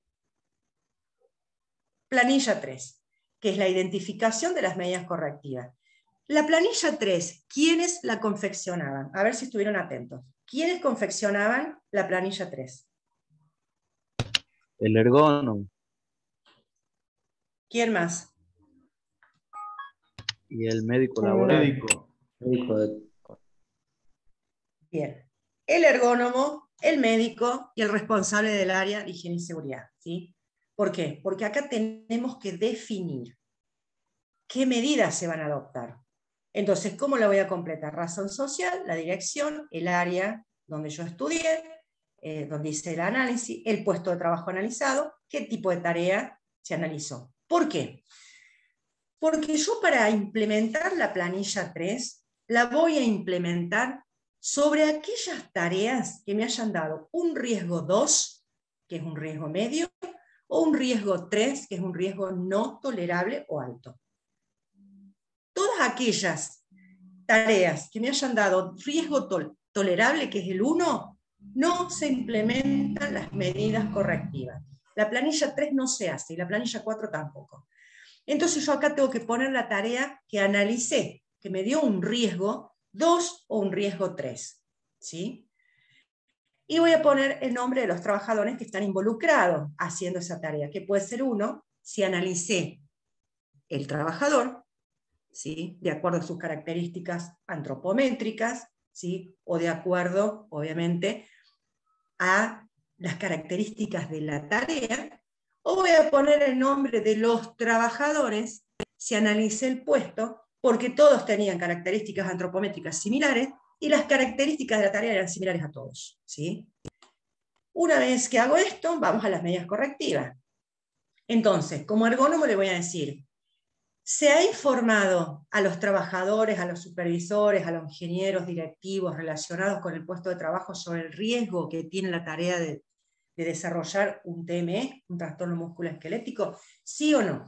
planilla tres, que es la identificación de las medidas correctivas. La planilla tres, ¿quiénes la confeccionaban? A ver si estuvieron atentos. ¿Quiénes confeccionaban la planilla tres? El ergónomo ¿Quién más? y el médico laboral. Médico. Médico de- Bien. El ergónomo, el médico y el responsable del área de higiene y seguridad, ¿sí? ¿Por qué? Porque acá tenemos que definir qué medidas se van a adoptar. Entonces, ¿cómo la voy a completar? Razón social, la dirección, el área donde yo estudié, eh, donde hice el análisis, el puesto de trabajo analizado, qué tipo de tarea se analizó. ¿Por qué? Porque yo para implementar la planilla tres, la voy a implementar sobre aquellas tareas que me hayan dado un riesgo dos, que es un riesgo medio, o un riesgo tres, que es un riesgo no tolerable o alto. Todas aquellas tareas que me hayan dado riesgo tol tolerable, que es el uno, no se implementan las medidas correctivas. La planilla tres no se hace y la planilla cuatro tampoco. Entonces yo acá tengo que poner la tarea que analicé, que me dio un riesgo dos o un riesgo tres, ¿sí? Y voy a poner el nombre de los trabajadores que están involucrados haciendo esa tarea, que puede ser uno, si analicé el trabajador, ¿sí? De acuerdo a sus características antropométricas, ¿sí? O de acuerdo, obviamente, a las características de la tarea, o voy a poner el nombre de los trabajadores si analicé el puesto, porque todos tenían características antropométricas similares y las características de la tarea eran similares a todos, ¿sí? Una vez que hago esto, vamos a las medidas correctivas. Entonces, como ergónomo le voy a decir, ¿se ha informado a los trabajadores, a los supervisores, a los ingenieros directivos relacionados con el puesto de trabajo sobre el riesgo que tiene la tarea de, de desarrollar un T M E, un trastorno musculoesquelético? ¿Sí o no?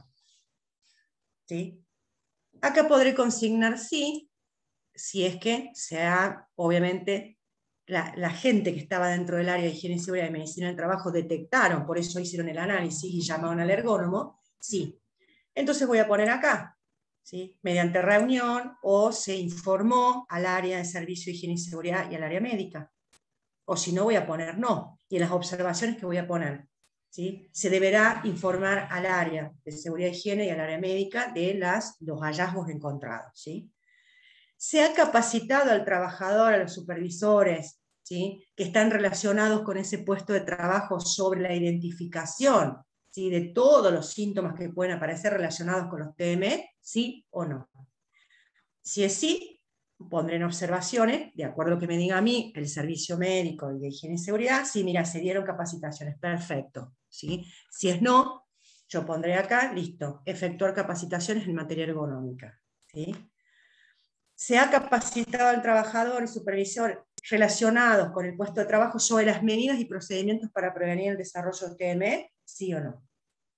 ¿Sí? Acá podré consignar sí, si es que se ha, obviamente, la, la gente que estaba dentro del área de higiene y seguridad y medicina del trabajo detectaron, por eso hicieron el análisis y llamaron al ergónomo, sí. Entonces voy a poner acá, ¿sí? Mediante reunión o se informó al área de servicio de higiene y seguridad y al área médica. O si no, voy a poner no. Y en las observaciones que voy a poner, ¿sí? Se deberá informar al área de seguridad y higiene y al área médica de las, los hallazgos encontrados, ¿sí? Se ha capacitado al trabajador, a los supervisores, ¿sí? Que están relacionados con ese puesto de trabajo sobre la identificación, ¿sí? De todos los síntomas que pueden aparecer relacionados con los T M E, sí o no. Si es sí, pondré en observaciones, de acuerdo a lo que me diga a mí, el servicio médico y de higiene y seguridad, sí, mira, se dieron capacitaciones, perfecto, ¿sí? Si es no, yo pondré acá, listo, efectuar capacitaciones en materia ergonómica, ¿sí? Se ha capacitado al trabajador y supervisor relacionados con el puesto de trabajo sobre las medidas y procedimientos para prevenir el desarrollo de T M E, sí o no.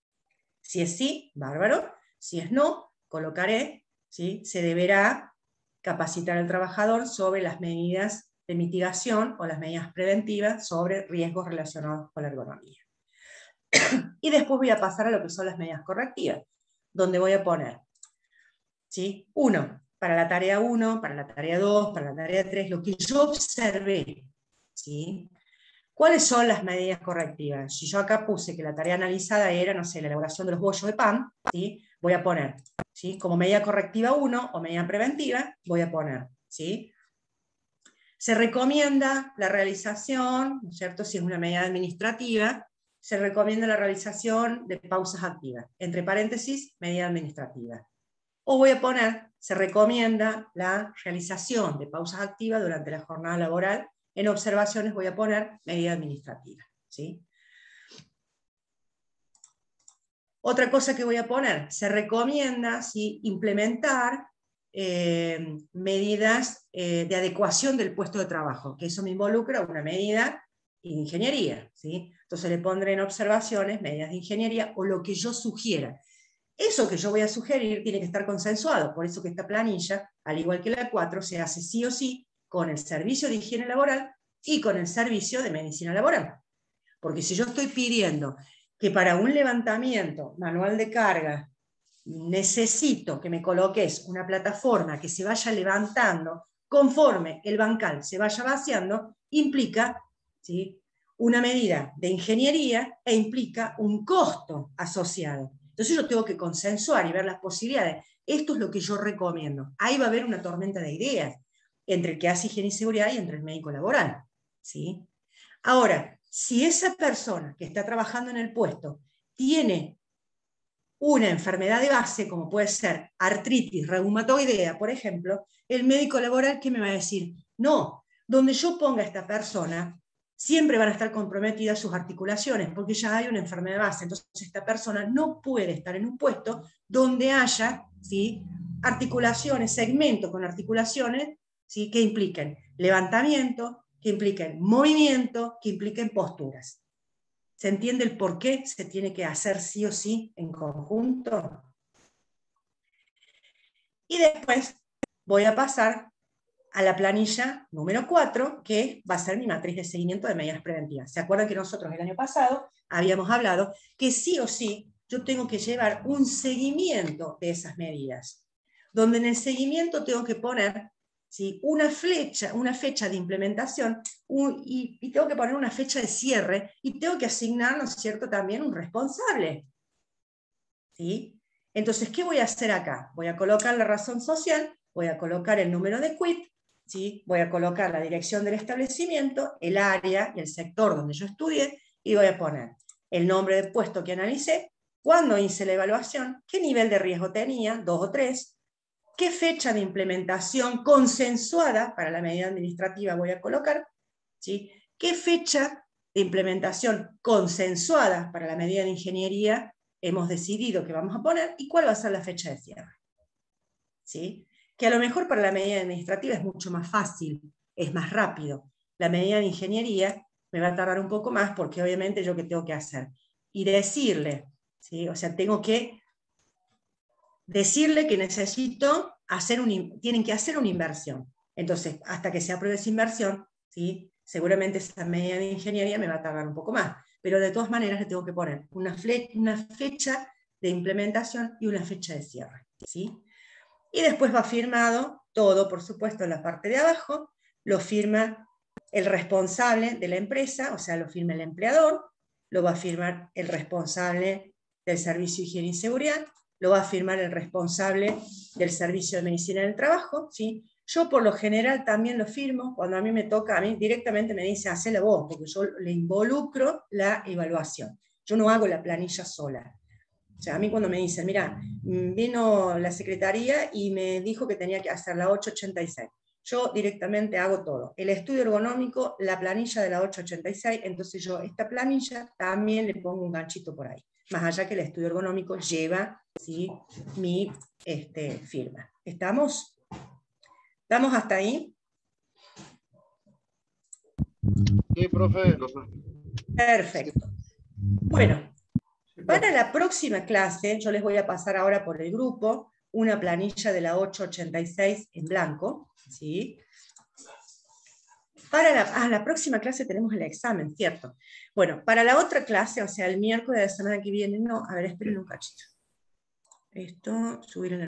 Si es sí, bárbaro. Si es no, colocaré, ¿sí? Se deberá capacitar al trabajador sobre las medidas de mitigación o las medidas preventivas sobre riesgos relacionados con la ergonomía. Y después voy a pasar a lo que son las medidas correctivas, donde voy a poner, ¿sí? Uno, para la tarea uno, para la tarea dos, para la tarea tres, lo que yo observé, ¿sí? ¿Cuáles son las medidas correctivas? Si yo acá puse que la tarea analizada era, no sé, la elaboración de los bollos de pan, ¿sí? Voy a poner, ¿sí? Como medida correctiva uno o medida preventiva, voy a poner, ¿sí? Se recomienda la realización, ¿no es cierto? Si es una medida administrativa, se recomienda la realización de pausas activas, entre paréntesis, medida administrativa. O voy a poner, se recomienda la realización de pausas activas durante la jornada laboral. En observaciones voy a poner medida administrativa, ¿sí? Otra cosa que voy a poner, se recomienda, ¿sí?, implementar eh, medidas eh, de adecuación del puesto de trabajo, que eso me involucra una medida de ingeniería, ¿sí? Entonces le pondré en observaciones medidas de ingeniería o lo que yo sugiera. Eso que yo voy a sugerir tiene que estar consensuado, por eso que esta planilla, al igual que la cuatro, se hace sí o sí con el servicio de higiene laboral y con el servicio de medicina laboral. Porque si yo estoy pidiendo que para un levantamiento manual de carga necesito que me coloques una plataforma que se vaya levantando conforme el bancal se vaya vaciando, implica, ¿sí?, una medida de ingeniería e implica un costo asociado. Entonces yo tengo que consensuar y ver las posibilidades. Esto es lo que yo recomiendo. Ahí va a haber una tormenta de ideas entre el que hace higiene y seguridad y entre el médico laboral, ¿sí? Ahora, si esa persona que está trabajando en el puesto tiene una enfermedad de base, como puede ser artritis reumatoidea, por ejemplo, el médico laboral, ¿qué me va a decir? No, donde yo ponga a esta persona, siempre van a estar comprometidas sus articulaciones, porque ya hay una enfermedad de base. Entonces esta persona no puede estar en un puesto donde haya, ¿sí?, articulaciones, segmentos con articulaciones, ¿sí?, que impliquen levantamiento, que impliquen movimiento, que impliquen posturas. ¿Se entiende el por qué se tiene que hacer sí o sí en conjunto? Y después voy a pasar a la planilla número cuatro, que va a ser mi matriz de seguimiento de medidas preventivas. ¿Se acuerdan que nosotros el año pasado habíamos hablado que sí o sí yo tengo que llevar un seguimiento de esas medidas? Donde en el seguimiento tengo que poner, ¿sí?, una, flecha, una fecha de implementación un, y, y tengo que poner una fecha de cierre y tengo que asignar, ¿no es cierto?, también un responsable, ¿sí? Entonces, ¿qué voy a hacer acá? Voy a colocar la razón social, voy a colocar el número de quit, ¿sí?, voy a colocar la dirección del establecimiento, el área y el sector donde yo estudié, y voy a poner el nombre del puesto que analicé, cuándo hice la evaluación, qué nivel de riesgo tenía, dos o tres, qué fecha de implementación consensuada para la medida administrativa voy a colocar, ¿sí?, qué fecha de implementación consensuada para la medida de ingeniería hemos decidido que vamos a poner, y cuál va a ser la fecha de cierre, ¿sí? Que a lo mejor para la medida administrativa es mucho más fácil, es más rápido. La medida de ingeniería me va a tardar un poco más, porque obviamente yo qué tengo que hacer. Y decirle, ¿sí?, o sea, tengo que decirle que necesito hacer un, tienen que hacer una inversión. Entonces, hasta que se apruebe esa inversión, ¿sí?, seguramente esa medida de ingeniería me va a tardar un poco más. Pero de todas maneras le tengo que poner una, una fecha de implementación y una fecha de cierre, ¿sí? Y después va firmado todo, por supuesto, en la parte de abajo, lo firma el responsable de la empresa, o sea, lo firma el empleador, lo va a firmar el responsable del servicio de higiene y seguridad, lo va a firmar el responsable del servicio de medicina del trabajo, ¿sí? Yo por lo general también lo firmo, cuando a mí me toca, a mí directamente me dice, hacela vos, porque yo le involucro la evaluación. Yo no hago la planilla sola. O sea, a mí cuando me dicen, mira, vino la secretaría y me dijo que tenía que hacer la ocho ochenta y seis. Yo directamente hago todo. El estudio ergonómico, la planilla de la ocho ochenta y seis, entonces yo esta planilla también le pongo un ganchito por ahí. Más allá que el estudio ergonómico lleva, ¿sí?, mi este, firma. ¿Estamos? ¿Estamos hasta ahí? Sí, profe. Perfecto. Bueno, para la próxima clase, yo les voy a pasar ahora por el grupo una planilla de la ocho ochenta y seis en blanco, ¿sí? Para la, ah, la próxima clase tenemos el examen, ¿cierto? Bueno, para la otra clase, o sea, el miércoles de la semana que viene, no, a ver, esperen un cachito. Esto, subir en el